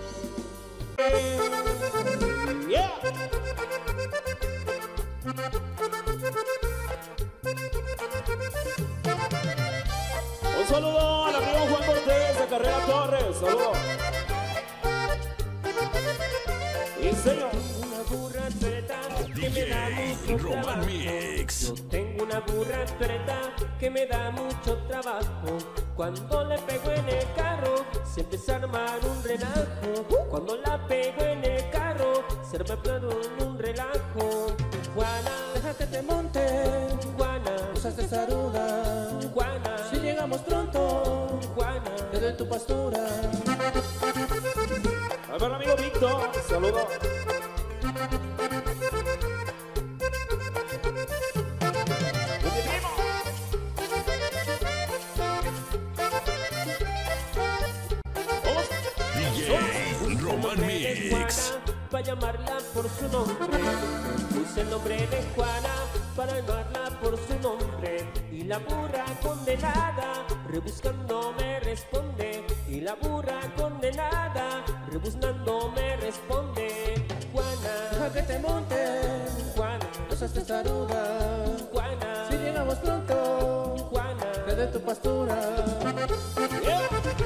Yeah. Un saludo al amigo Juan Cortés de Carrera Torres. Saludos. Y señor. Una burra tuerta que me da mucho Roman trabajo. Mix. Yo tengo una burra tuerta que me da mucho trabajo. Cuando le pego en el carro, se empieza a armar un relajo. Cuando la pego en el carro, se arma en un relajo. Juana, Deja que te monte, Juana, usaste saruda. Juana, Si llegamos pronto, Juana. te doy tu pastura. A ver, amigo Víctor. Saludos. D J Roman Mix. Para llamarla por su nombre, puse el nombre de Juana para llamarla por su nombre. Y la burra condenada rebuscando me responde. Y la burra condenada rebuscando me responde. Juana, Deja que te monte, Juana, usaste saruda. Juana, Si llegamos pronto, Juana. te doy tu pastura. Yeah.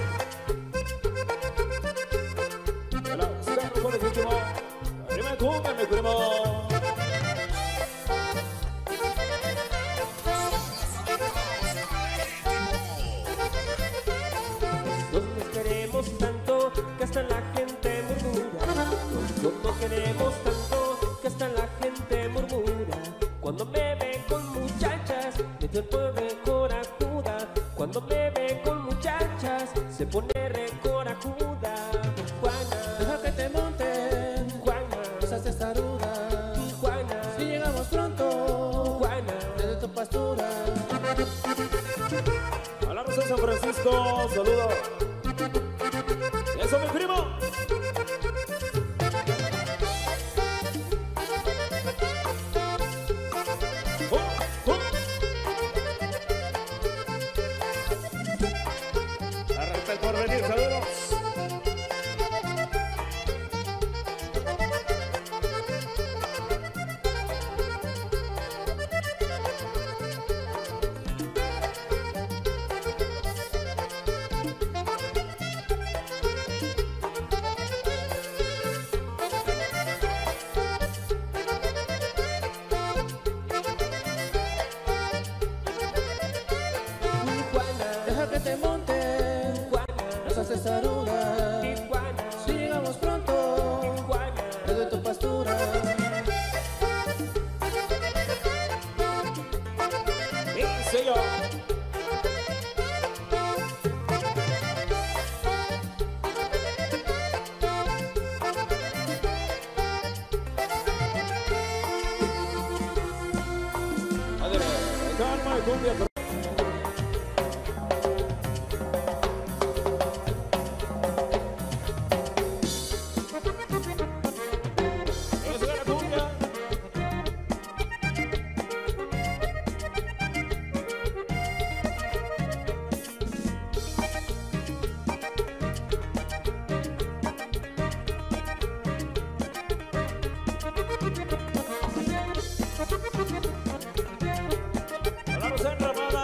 Hola, estamos con el último. Arriba cumbia, mi primo. Nos queremos tanto que hasta la gente murmura. Nosotros nos queremos tanto que hasta la gente murmura. Cuando me ve con muchachas, me dio el pobre corajuda. Cuando me ve con muchachas, se pone recorajuda. Juana, Deja que te monte, Juana, usaste saruda. Juana, Si llegamos pronto, Juana. te doy tu pastura. A la Rosa de San Francisco. Saludos. Eso, mi primo. Oh, oh. Arranca el porvenir, saludos. Deja que te monte, usaste saruda. Si llegamos pronto, te doy tu pastura. Sí, señor. Adelante, calma y cumbia. Eso es la cumbia. Hablamos en Ramada.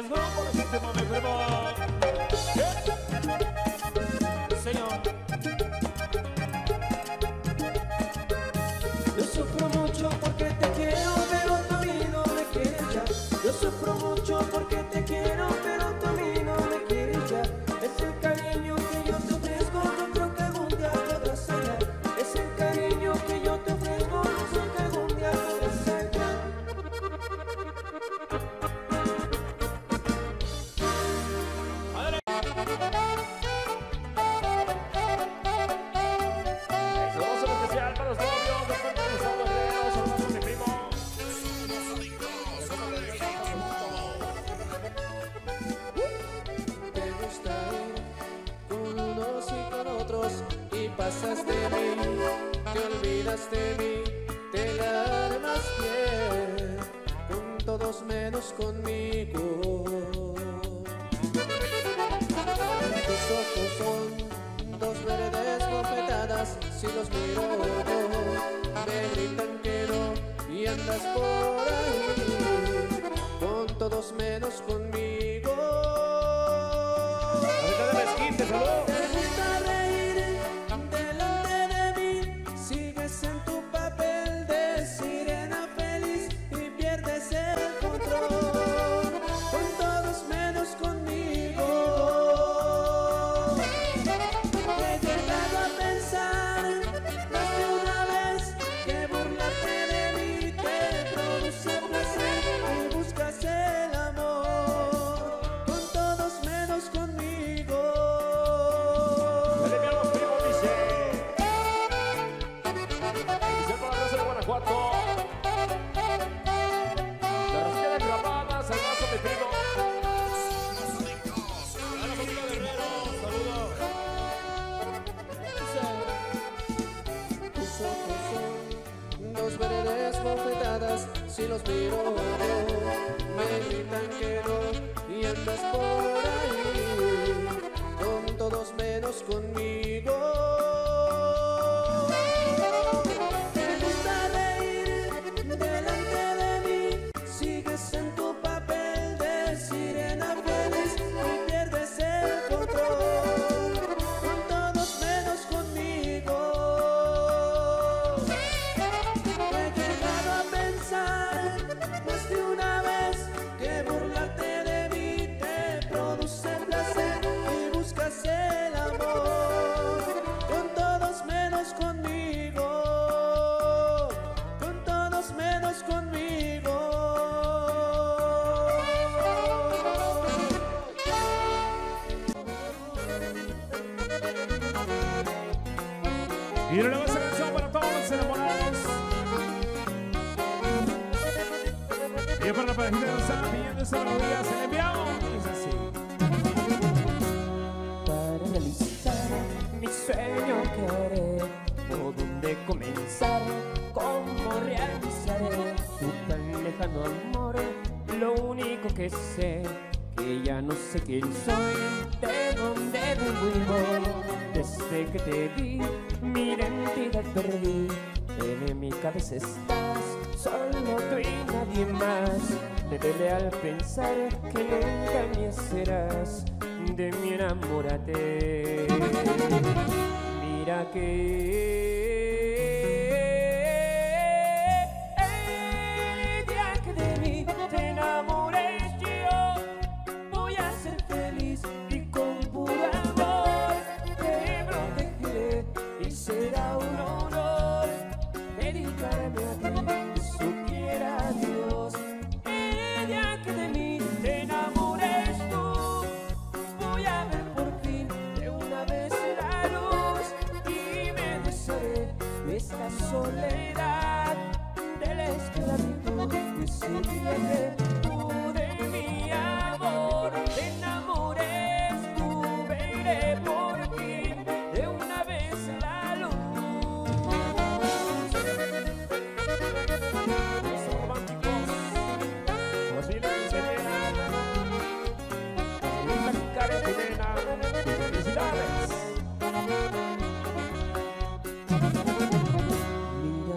Let's go por ese tema, mi primo. Señor. Yo sufro mucho porque te quiero, pero tú a mí no me quieres ya. Yo sufro mucho porque te quiero, pero tú a mí no me quieres ya. Es el cariño que yo te ofrezco, no creo que algún día podrás hallar. Es el cariño que yo te ofrezco, no sé que algún día podrás hallar. Saludos especial para los novios de parte de Gustavo Guerrero. Saludos, mi primo. Te gusta ir con unos y con otros y pasas de mí, te olvidas de mí, te la armas bien con todos menos conmigo. Tus ojos son dos verdes bofetadas, si los miro me gritan que no y andas por ahí con todos menos conmigo. Ahorita de mezquite, saludos. Te gusta reír delante de mí, sigues en tu papel de sirena feliz y pierdes el control con todos menos conmigo. He llegado a pensar más de una vez que burlarte de mí te produce placer y buscas el amor con todos menos conmigo. Dale, mi amor, primo, dice. Dice para la raza de Guanajuato. La racita de Clavadas, saludos, mi primo. A la familia Guerrero, saludos. Tus ojos son dos verdes bofetadas, si los miro me gritan que no y andas por ahí con todos menos conmigo. Te gusta reír delante de mí, sigues en tu papel de sirena feliz y pierdes el control con todos menos conmigo. He llegado a pensar más de una vez que burlarte de mí te produce placer y buscas el amor con todos menos conmigo, con todos menos conmigo. Y luego esa canción para todos los enamorados. Y para la parejita que nos están pidiendo esa melodía, se la enviamos. Es así. Para realizar mi sueño que haré, por dónde comenzar, cómo realizar tu tan lejano amor. Lo único que sé, que ya no sé quién soy, de dónde vivo. Desde que te vi, mi identidad perdí. En mi cabeza estás, solo tú y nadie más. Me duele al pensar que nunca me serás. De mí enamórate. Mira que el día que de mí te enamores yo voy a ser feliz y con puro amor te protegeré y será un honor dedicarme a ti, eso quiera Dios. El día que de mí te enamores tú voy a ver por fin de una vez la luz y me desharé de esta soledad, de la esclavitud que sería que tú de mi amor te enamores tú, veré por fin de una vez la luz. Los románticos. Los viles se llenan. Linda Carolina. Felicidades. Mira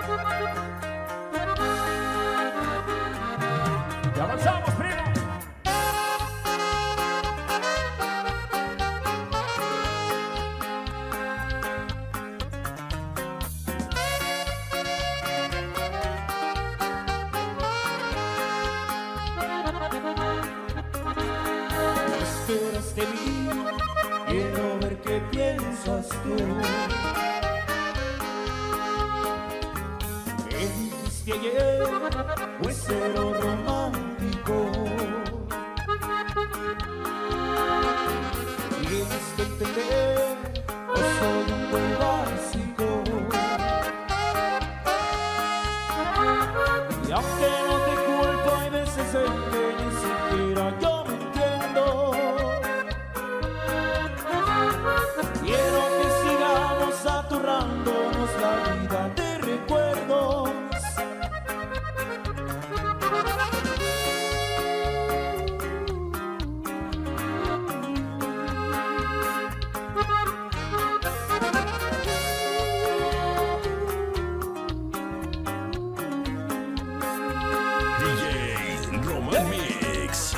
Y avanzamos, primo. Esperas de mí, quiero ver qué piensas tú. Me dijiste ayer, pues cero romántico. Tienes que entender, no soy un buen básico. Y aunque no te culpo, hay veces en que ni siquiera yo me entiendo. Quiero que sigamos aturrándonos la vida de recuerdos. D J Roman Mix.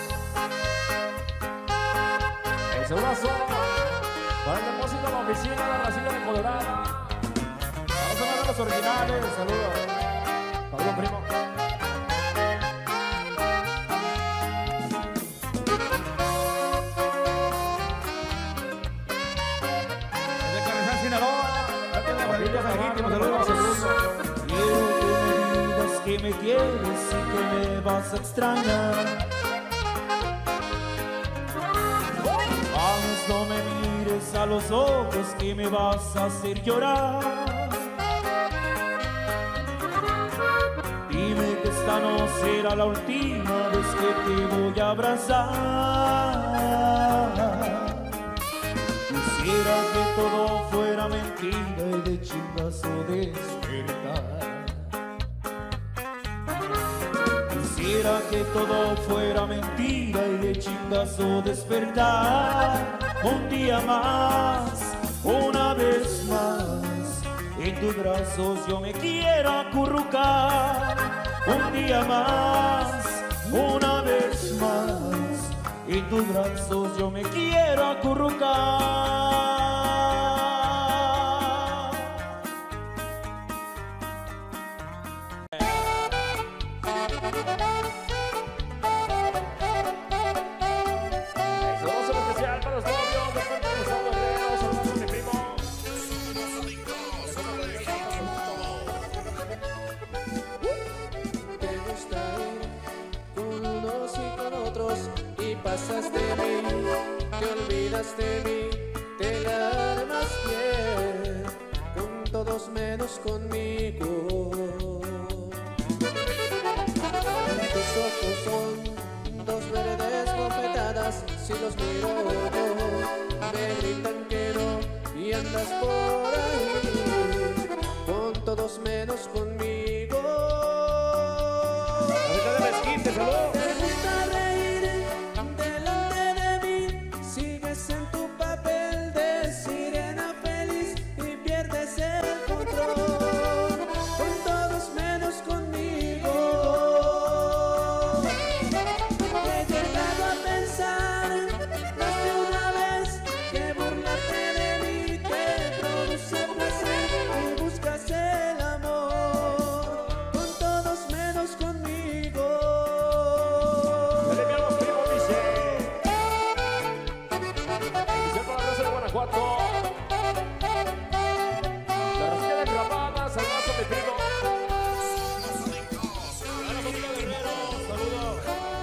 El saludazo para el depósito de la oficina de la racilla de Colorado. Vamos a ver los originales. Saludos. Saludos, primo. De Cabezal, Sinaloa. Gracias a la familia Legítimo. Saludos. Quiero que me digas que me quieres y que me vas a extrañar. Vamos, no me mires a los ojos que me vas a hacer llorar. Dime que esta no será la última vez que te voy a abrazar. Quisiera que todo fuera mentira y de chingazo despertar. Quisiera que todo fuera mentira y de chingazo despertar. Un día más, una vez más, en tus brazos yo me quiero acurrucar. Un día más, una vez más, en tus brazos yo me quiero acurrucar. Saludos especial para los novios de parte de Gustavo Herrero. Saludos, mi primo. Te gusta ir con unos y con otros y pasas de mí, te olvidas de mí, te la armas bien con todos menos conmigo. Tus ojos son dos verdes bofetadas, si los miro me gritan que no y andas por ahí con todos menos conmigo. Ahorita de la esquina, saludos. Te gusta reír delante de mí, sigues en tu papel de sirena feliz y pierdes el control con todos menos conmigo. He llegado a pensar más de una vez que burlarte de mí te produce placer y buscas el amor con todos menos conmigo. Ya le enviamos, primo, dice. Dice para la raza de Guanajuato. La racilla de Gravada. Saludos a mi primo. A la familia Guerrero, saludos.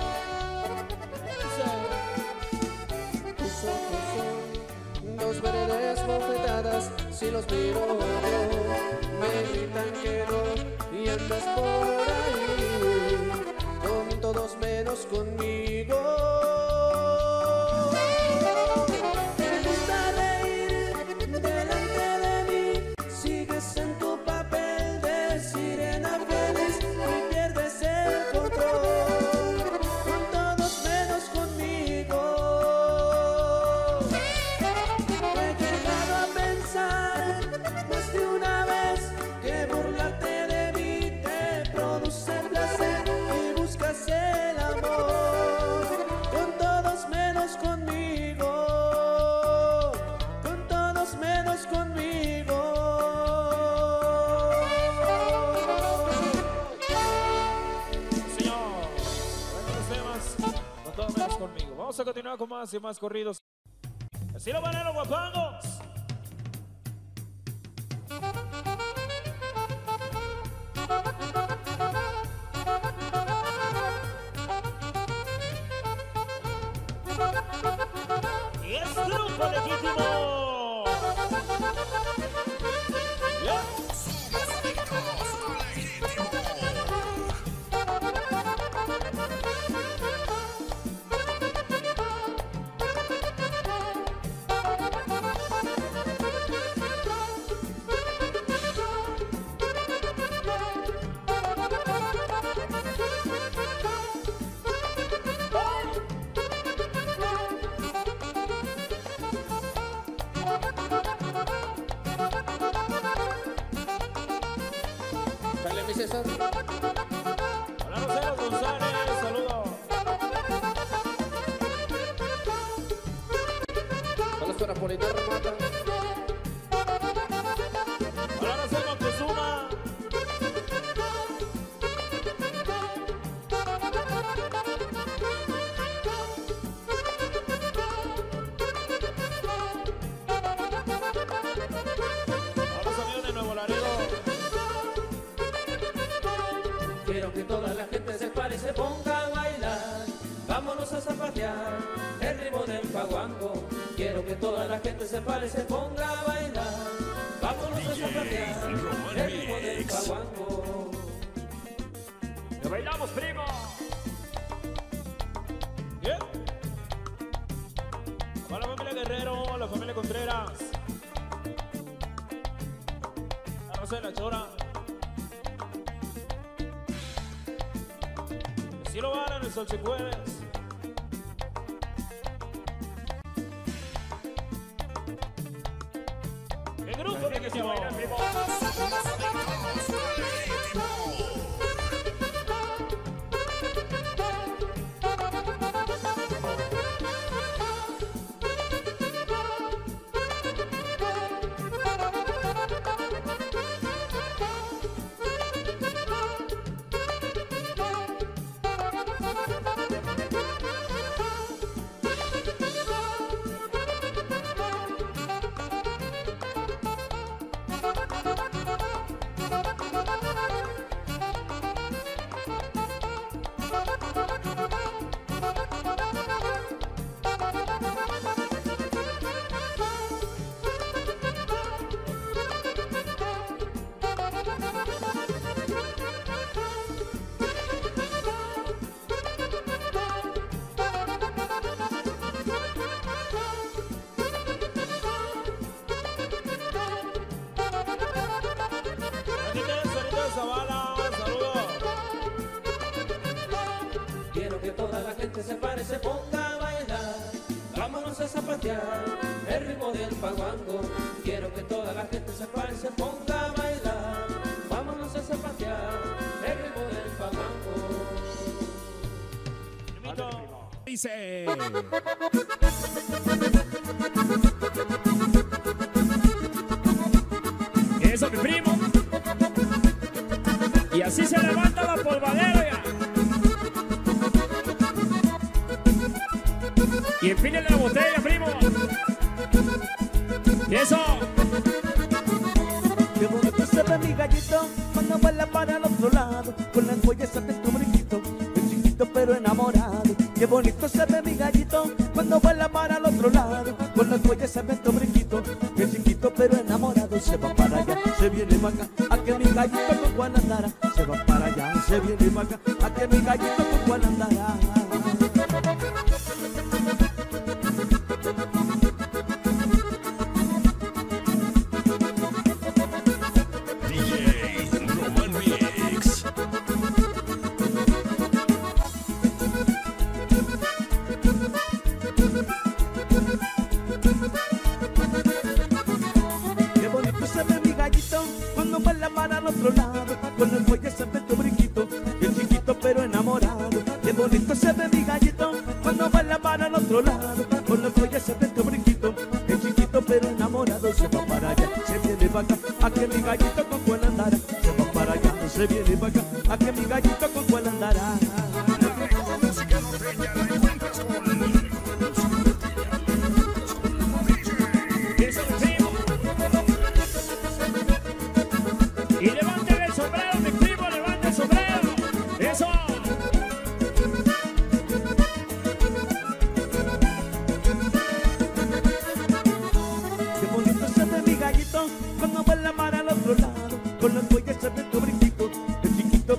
Tus ojos son dos verdes bofetadas, si los miro me gritan que no y andas por ahí con todos menos conmigo. Te gusta reír delante de mí, sigues en tu papel de sirena feliz y pierdes el control con todos menos conmigo. He llegado a pensar más de una vez que burlarte Vamos a continuar con más y más corridos. Así lo van a los guapangos. Y es grupo legítimo. Yeah. Dale, mi César. Hola, Rosero González, saludos. Saludos para Polinar Mata. Hola, Rosero Moctezuma. Vamos amigos de Nuevo Laredo. Quiero que toda la gente se pare y se ponga a bailar. Vámonos a zapatear el ritmo del paguango. Quiero que toda la gente se pare y se ponga a bailar. Vámonos a zapatear el ritmo del paguango. ¡Le bailamos, primo! Yeah. Hola, familia Guerrero, la familia Contreras. La Rosa de la Chora. Si lo van en el Sol Jueves. El grupo de que se baila en vivo. Quiero que toda la gente se pare, se ponga a bailar. Vámonos a zapatear el ritmo del paguango. Quiero que toda la gente se pare, se ponga a bailar. Vámonos a zapatear el ritmo del paguango. Dice. Eso, mi primo. Y así se levanta la polvadera ya. Y empínele la botella, primo. Y eso. Qué bonito se ve mi gallito cuando vuela para el otro lado, con las huellas de tu brinquito, el chiquito pero enamorado. Qué bonito se ve mi gallito cuando vuela para el otro lado, con las huellas de tu brinquito, el chiquito pero enamorado. Se va para allá, se viene para acá, a que mi gallito con cuál andará. Se va para allá, se viene para acá, a que mi gallito con cuál andará. Lado, con las huellas se ve tu brinquito, el chiquito pero enamorado. Se va para allá, se viene para acá, a que mi gallito con cuál andará. Se va para allá, se viene para acá, a que mi gallito con cuál andará. La mejor música norteña la encuentras con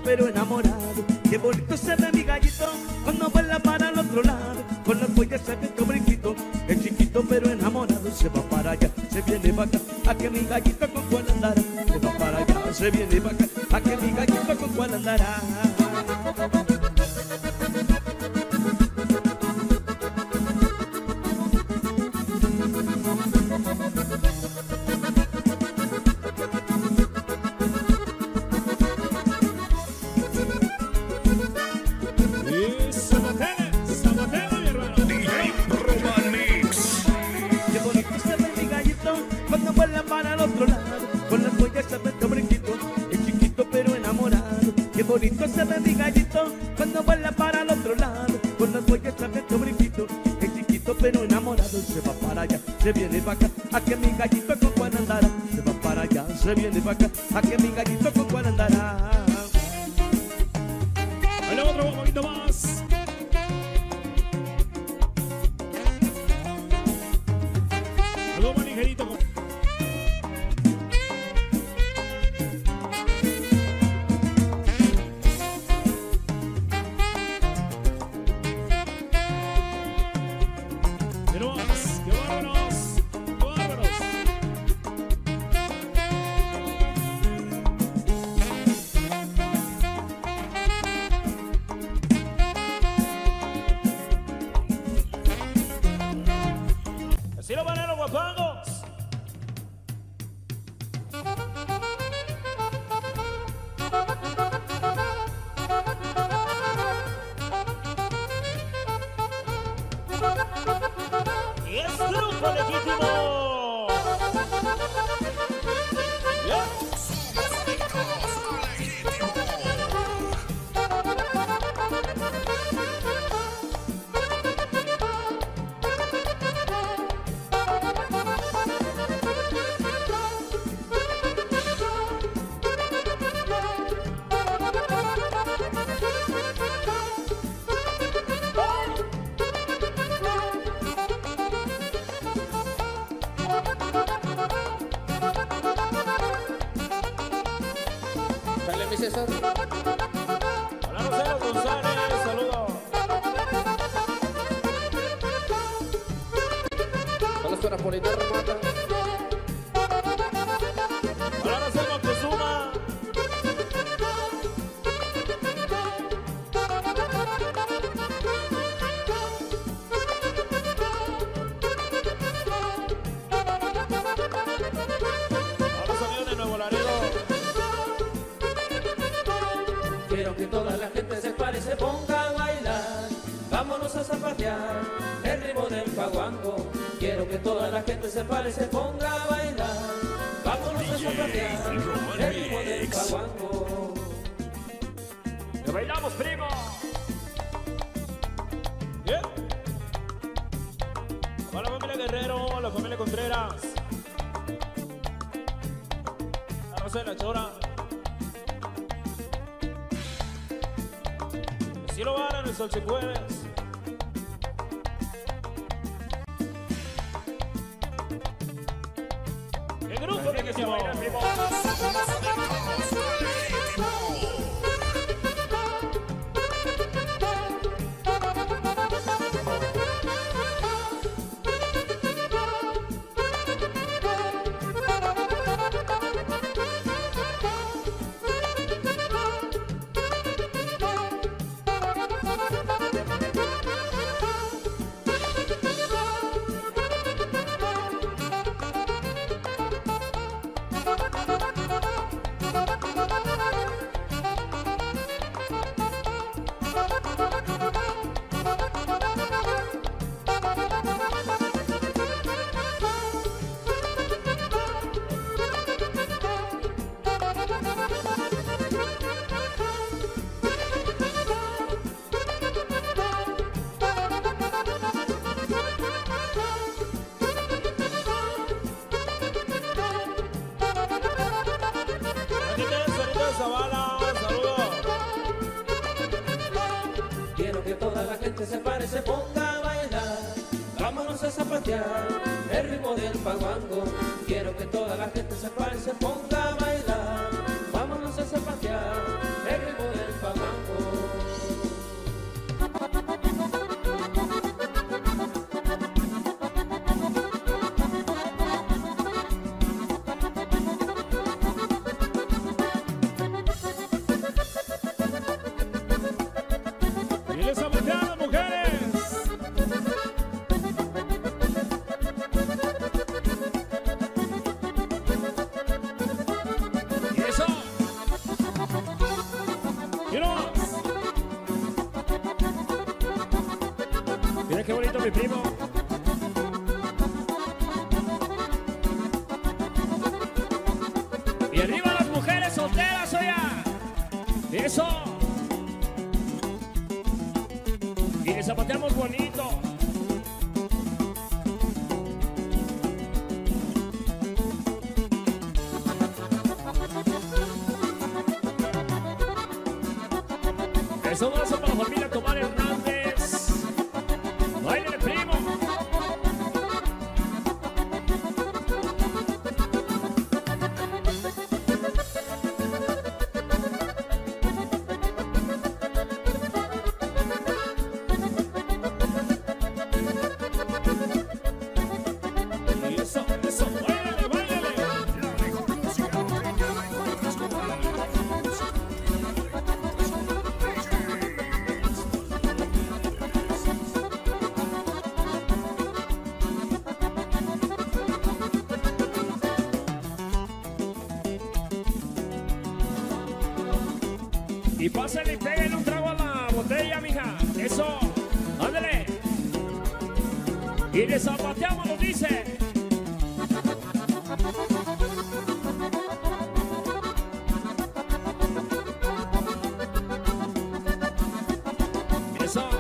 pero enamorado. Qué bonito se ve mi gallito cuando vuela para el otro lado. Con las huellas se ve tu brinquito, es chiquito pero enamorado. Se va para allá, se viene para acá, a que mi gallito con cuál andará. Se va para allá, se viene para acá, a que mi gallito con cuál andará. Bonito se ve mi gallito cuando vuela para el otro lado. Con las huellas se ve tu brinquito, es chiquito pero enamorado. Se va para allá, se viene para acá, a que mi gallito con cuál andará. Se va para allá, se viene para acá, a que mi gallito con cuál andará. Ahí le otro un poquito más. Algo más ligerito. Así lo van a los guapangos. Y es grupo legítimo. Yeah. Dale, mi César. Hola, Rosero González, saludos. Hola, suena Polita Remata. Hola, Rosero Moctezuma. Vamos amigos de Nuevo Laredo. Quiero que toda la gente se pare y se ponga a bailar. Vámonos a zapatear el ritmo del paguango. Quiero que toda la gente se pare y se ponga a bailar. Vámonos a zapatear el ritmo del paguango. ¡Que bailamos, primo! Bien. A la familia Guerrero, a la familia Contreras. A Rosa de la Chora. Si lo van en el Salchicueles. El grupo de que se baila en vivo. gente se pare, se ponga a bailar. Vámonos a zapatear el ritmo del paguango. Quiero que toda la gente se pare, se ponga a bailar. Vámonos a zapatear el ritmo del Mira qué bonito mi primo. Y arriba las mujeres solteras, oiga. Eso. Y le zapateamos bonito. Eso va a ser para la familia Tomás Hernández. Báilale, primo. Y eso, eso, báilale, báilale. La mejor música norteña la encuentras con la mejor música. Y pásenle y peguen un trago a la botella, mija. Eso, ándale. Y le zapateamos, nos dice. Eso.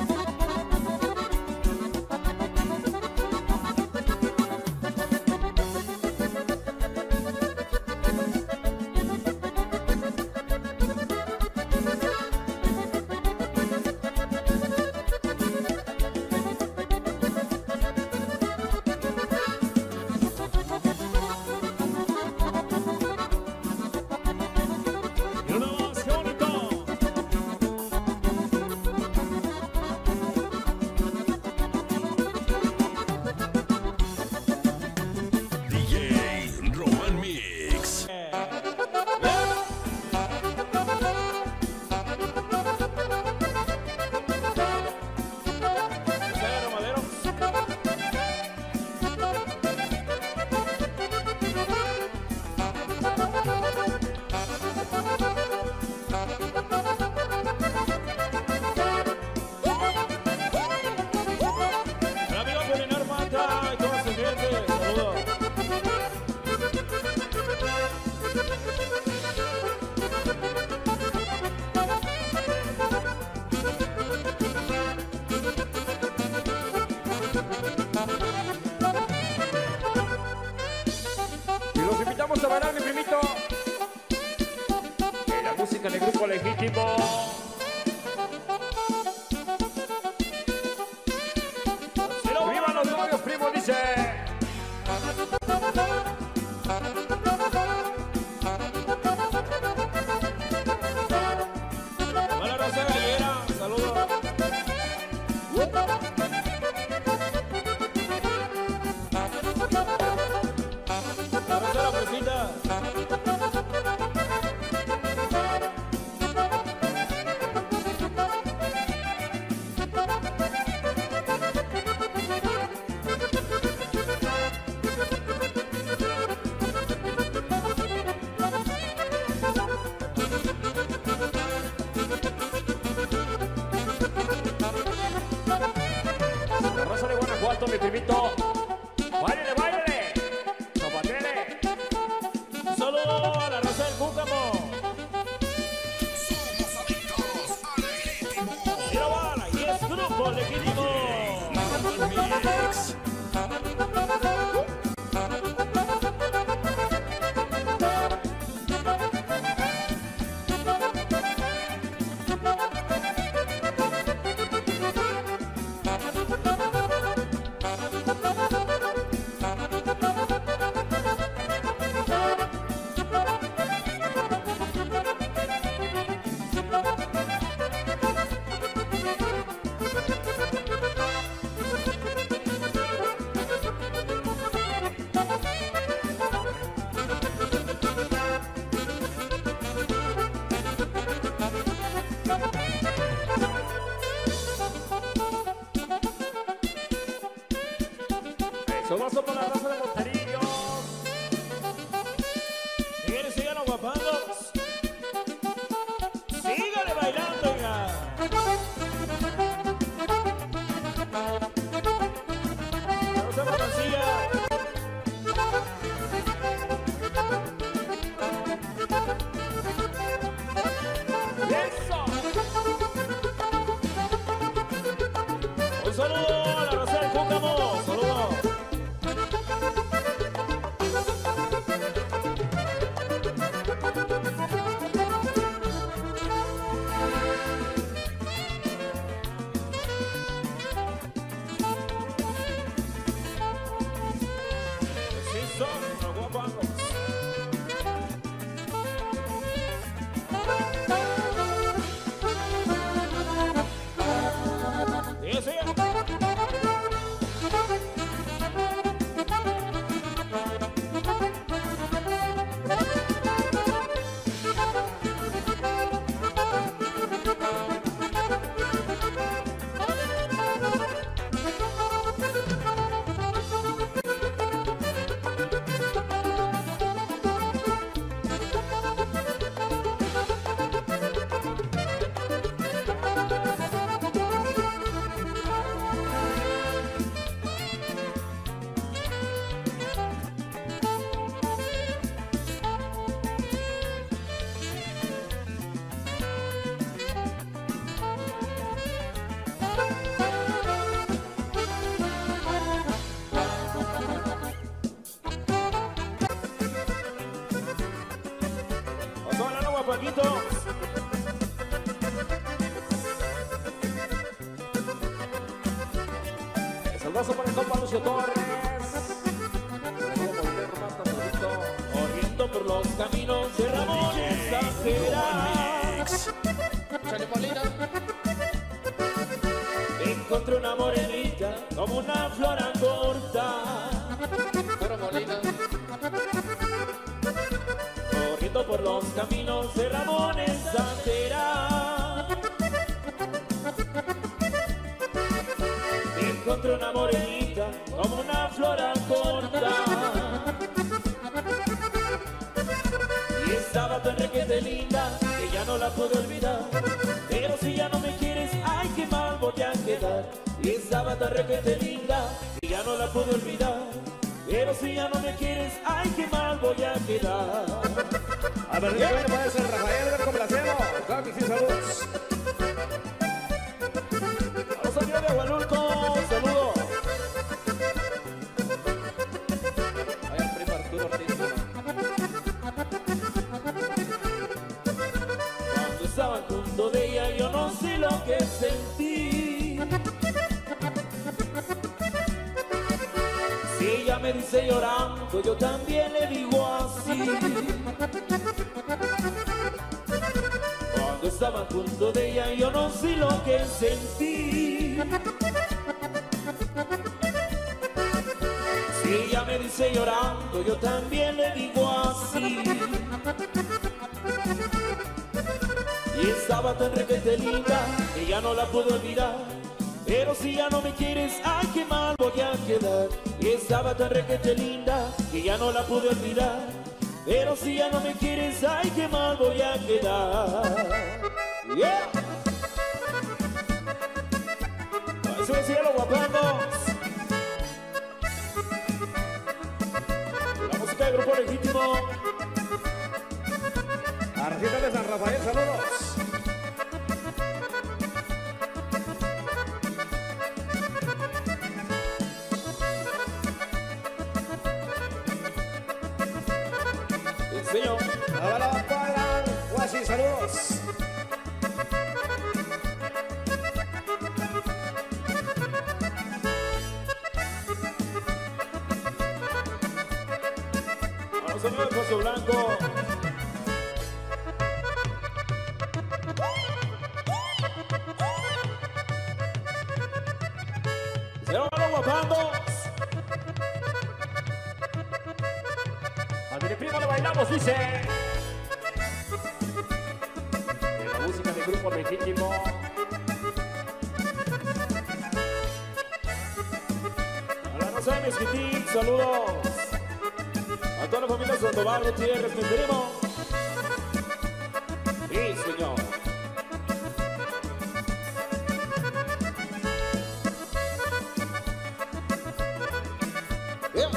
Y uno más, qué bonito. D J Roman Mix. Cero Madero. El amigo Polinar Mata y toda su gente, saludos. Y los invitamos a bailar, mi primito. En la música del grupo legítimo. ¡Viva los novios, primo! Dice. Hola, Rosa Gallera, saludos. La Rosa la Fresita. Un saludo a la raza del Cúcamo. Saludos. Saludazo para el compa Lucio Torres. Corriendo por los caminos de Ramón Exagera. Chale Molina. Encontré una morenita como una flor corta. Puro Molina. Corriendo por los caminos de Ramón Exagera. Encontré una morenita como una flor corta. Y estaba tan requete linda que ya no la puedo olvidar. Pero si ya no me quieres, ay, qué mal voy a quedar. Y estaba tan requete linda que ya no la puedo olvidar. Pero si ya no me quieres, ay, qué mal voy a quedar. A ver, ¿qué puede ser Rafael? A ver cómo la hacemos. Claro que sí, saludos. A los amigos de Agualulco, saludos. Vaya el primo Arturo Ortiz. Cuando estaba junto de ella, yo no sé lo que sentí. Si ella me dice llorando, yo también le digo así. Cuando estaba junto de ella, yo no sé lo que sentí. Si ella me dice llorando, yo también le digo así. Y estaba tan requete linda que ya no la puedo olvidar. Pero si ya no me quieres, ay, qué mal voy a quedar. Y estaba tan requete linda que ya no la pude olvidar. Pero si ya no me quieres, ay, qué mal voy a quedar. Yeah. Eso es cielo, guapangos. La música del grupo legítimo. Artista de San Rafael, saludos. Señor. Ahora para Guachi, saludos. Vamos a ver el José Blanco. Se van los guapangos. A mi primo le bailamos, dice. De la música del grupo legítimo. A la raza de Mezquitín, saludos. A toda la familia Sandoval Gutiérrez, mi primo. Sí, señor. Yeah.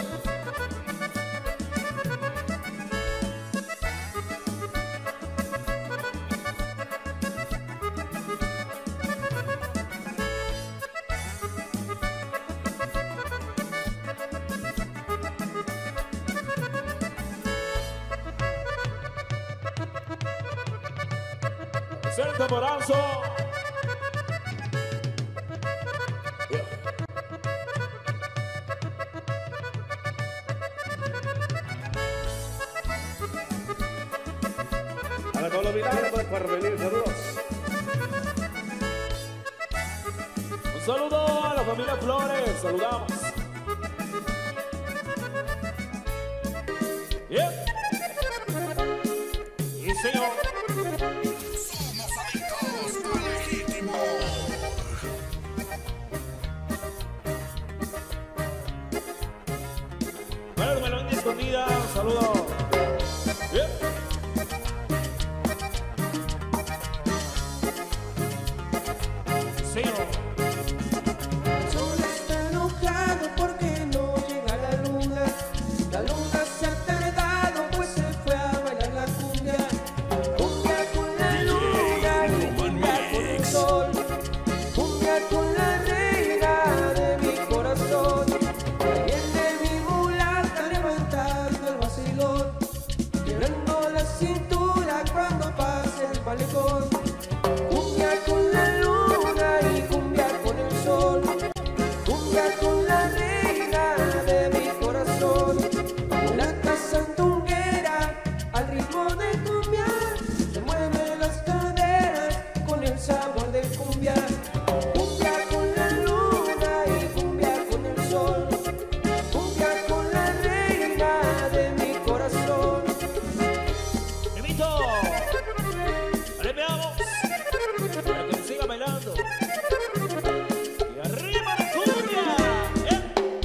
Hacer el tamborazo. A ver, todos los milagros por venir, saludos. Un saludo a la familia Flores, saludamos. Bien. Y señor. Somos adictos al legítimo. Bueno, melón de escondida, un saludo. Bien. Señor. El sol está enojado porque no llega la luna. La luna se ha tardado pues se fue a bailar la cumbia. Cumbia con la luna y cumbia con el sol. Cumbia con la reina de mi corazón. Viene mi mulata levantando el vacilón, quebrando la cintura cuando pase el malecón. Cumbia con la luna y cumbia con el sol. Cumbia con la reina de mi corazón. Mulata sandunguera al ritmo de cumbia, se mueven las caderas con el sabor de cumbia. Cumbia con la luna y cumbia con el sol. Cumbia con la reina de mi corazón. Invito. Le veamos. Para que siga bailando. Y arriba la cumbia. Bien.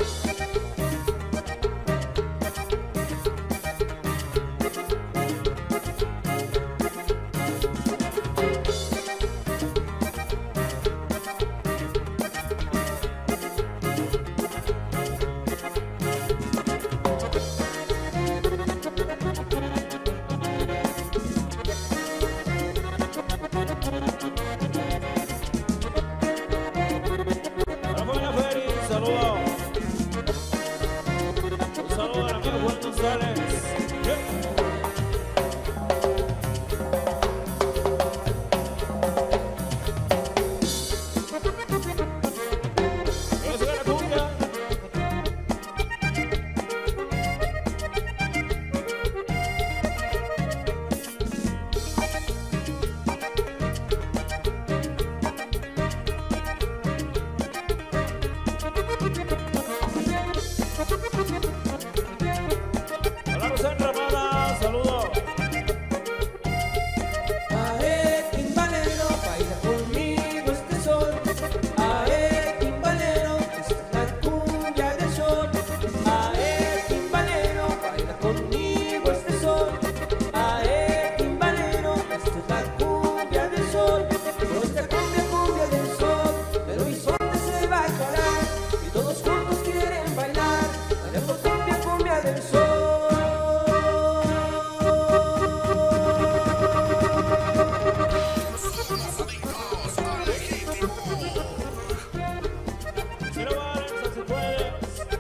A la familia Ferry, un saludo. Un saludo al amigo Juan González. Bien. Que siga la cumbia. Hola Rosandra Ramada, saludo. Ae, timbalero, baila conmigo este sol. Ae, timbalero, esta es la cumbia del sol. Ae, timbalero, baila conmigo este sol. Ae, timbalero, esta es la cumbia del sol. Con esta cumbia, cumbia del sol, el horizonte se va a aclarar y todos juntos quieren bailar. Bailando cumbia, cumbia del sol. Somos adictos al legítimo. Si no valen, se puede.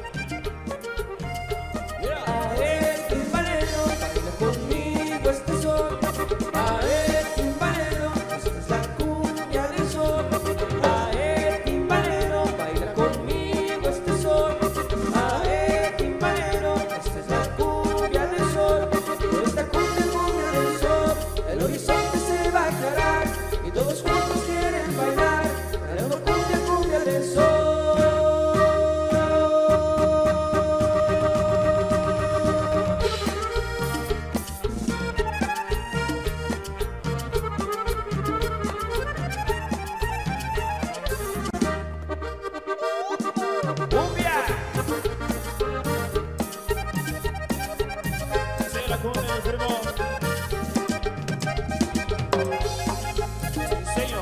Yeah. Ae, timbalero, baila conmigo este sol. Ae, timbalero, esta es la cumbia del sol. Ae, timbalero, baila conmigo este sol. Ae, timbalero, esta es la cumbia del sol. Con esta cumbia, cumbia del sol, el horizonte se va a aclarar y todos juntos quieren bailar. Bailando cumbia, cumbia del sol. ¡Cumbia! Sí, la cumbia del primo. Sí, señor.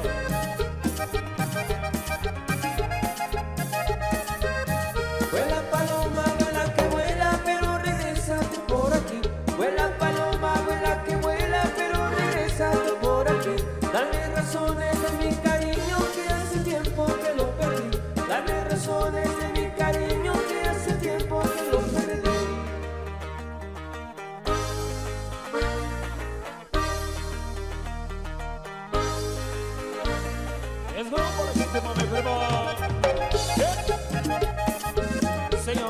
Vuela paloma, vuela que vuela, pero regrésate por aquí. Vuela paloma, vuela que vuela, pero regrésate por aquí. Dame razones de mi cariño que hace tiempo que lo perdí. Dame razones de mi cariño que hace tiempo que lo perdí. Es grupo legítimo, mi primo. ¿Qué? Señor.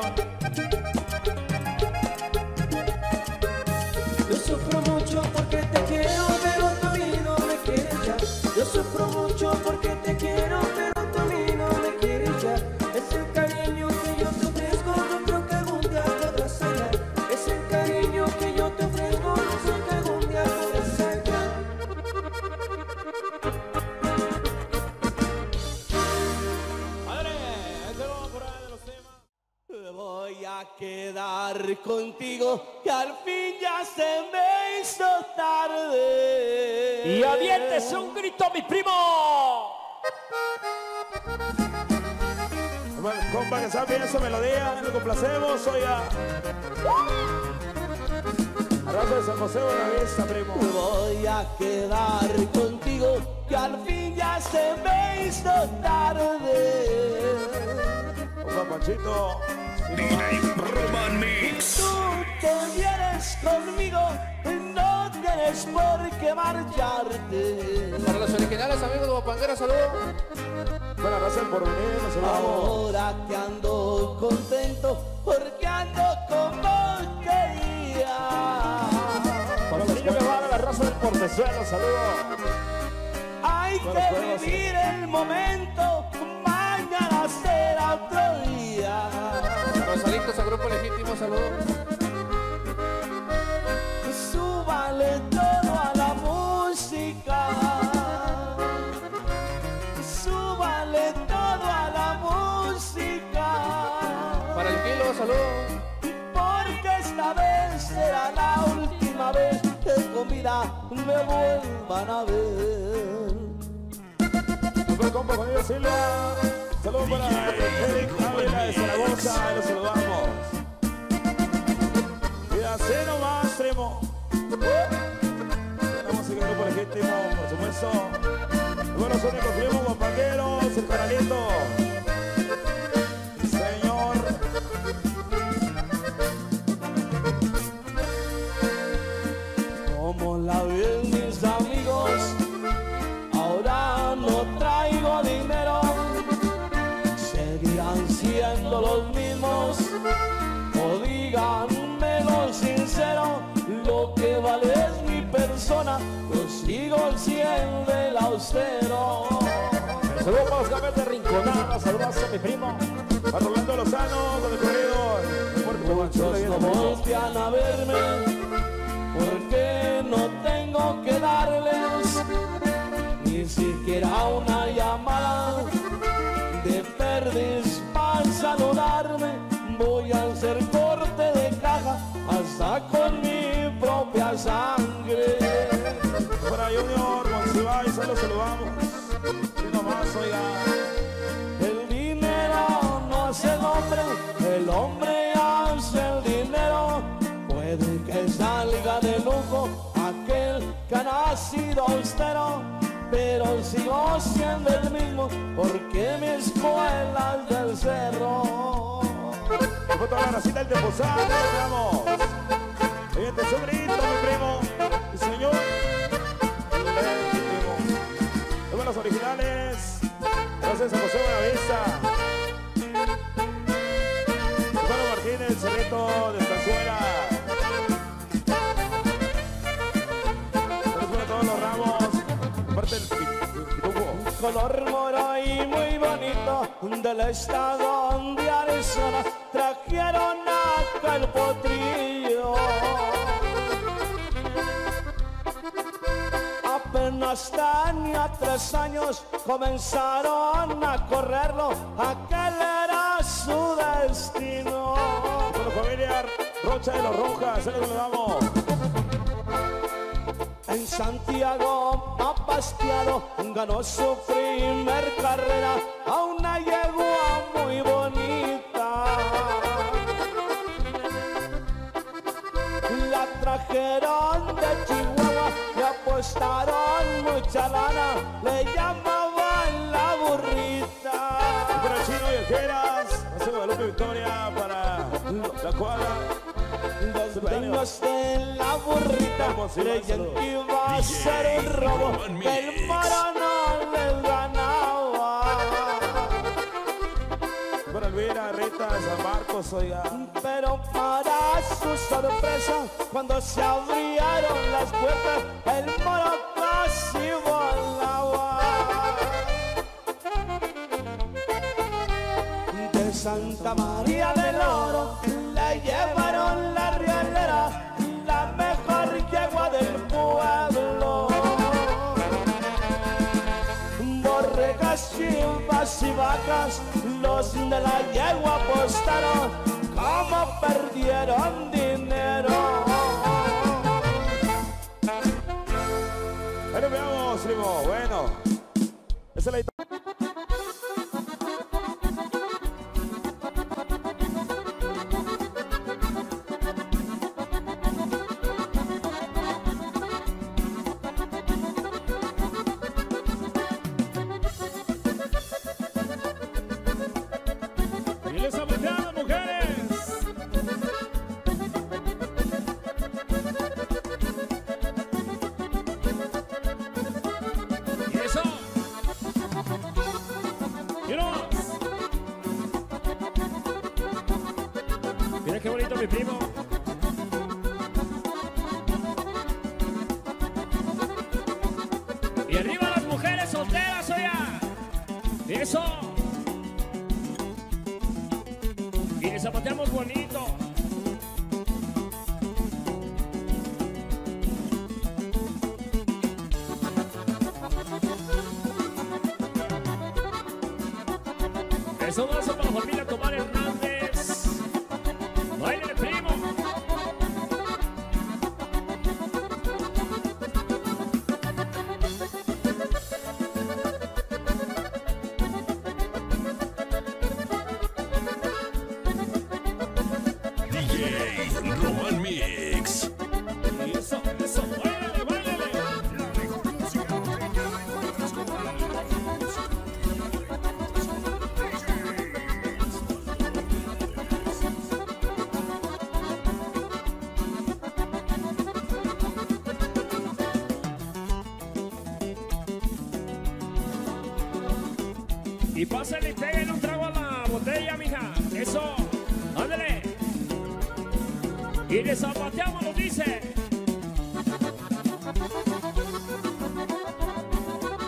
Yo sufro mucho porque te quiero, pero tú a mí no me quieres ya. Yo sufro mucho porque te quiero, pero tú a mí no me quieres ya. Es el cariño que yo te ofrezco, no creo que algún día podrás hallar. Es el cariño que yo te ofrezco, no sé que algún día podrás hallar. Padre, este va por ahí de los temas. Me voy a quedar contigo, que al fin ya se me hizo tarde. Y aviéntese un grito, mi primo. Bueno, compa, que sabe bien esa melodía, lo complacemos, oiga. Arraso de San José, buena vista, primo. Me voy a quedar contigo, que al fin ya se me hizo tarde. Opa, Panchito. D J Roman Mix. Tú te vienes conmigo, no tienes por qué marcharte. Para los originales, amigos de Guapanguera, saludos. Buena raza del porvenir, nos saludamos. Ahora que ando contento, porque ando como quería. Para los niños que van a la raza del Portezuelo, saludos. Hay Bueno, que podemos vivir el momento, mañana será otro día. Rosalitos, a grupo legítimo, saludos. Súbale todo a la música. Súbale todo a la música. Para el kilo, saludos. Porque esta vez será la última vez que con vida me vuelvan a ver. Super compa Juanillo Silva. Saludos para Eric Ávila de Zaragoza, los saludamos. Y así nomás, primo. La música del grupo legítimo, por supuesto. Bueno, los únicos primos guapangueros, el canalito. Señor. Como la ven mis amigos, ahora no traigo dinero. Seguirán siendo los mismos, o díganmelo sincero. Lo que vale es mi persona, yo sigo siendo el austero. Saludos para los gamers de Rinconada, saludos a mi primo. A Rolando Lozano con el corrido. El puerco Muchos no voltean a verme, porque no tengo que darles ni siquiera una llamada de perdiz para saludarme. Voy a hacer corte de caja hasta con mi propia sangre. Para Junior Monsiváis, se lo saludamos. Y nomás, oiga. El dinero no hace el hombre, el hombre hace el dinero. Puede que salga de lujo aquel que ha nacido austero, pero sigo siendo el mismo porque mi escuela es del cerro. Fue toda la racita del Teposado, vamos. Oyente, su grito, mi primo. Mi señor. Legítimo. Los buenos originales. Gracias a José Buenavista. Juan Martínez, Cerrito de Estanzuela. Nos ponen todos los ramos. Aparte el pitufo. Color moro y muy bonito del estado de Arizona, trajeron acá el potrillo. Apenas tenía tres años, comenzaron a correrlo, aquel era su destino. Bueno, familia Rocha de los Rojas, se lo saludamos. En Santiago Apastiado ganó su primer carrera a una yegua muy bonita. La trajeron de Chihuahua, le apostaron mucha lana, le llamaban la burrita. Para el Chino y el Geras, hace Guadalupe Victoria para la cuadra. Los dueños de la burrita creían que iba a ser un robo, que el moro no les ganaba. mera Rita de San Marcos, oiga. Pero para su sorpresa, cuando se abrieron las puertas, el moro casi volaba. De Santa María del Oro le llevaron la rielera, la mejor yegua del pueblo. Borregas, chivas y vacas, los de la yegua apostaron como perdieron dinero. Bueno, veamos, primo. Bueno, esa es la historia. Y les abucheamos, mujeres. Y eso. Y unos. Mira qué bonito mi primo. Y arriba las mujeres solteras, oiga. Y eso. Y le zapateamos bonito. Eso va a ser para la familia Tomar Hernández. Báilale, primo. D J Roman Mix. Y eso, eso, báilale, báilale. La mejor música norteña la encuentras con la mejor música Y pásale y pégale un trago a la botella, mija. Eso, ándale. Y le zapateamos, nos dice.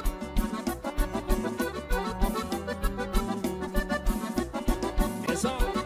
Eso.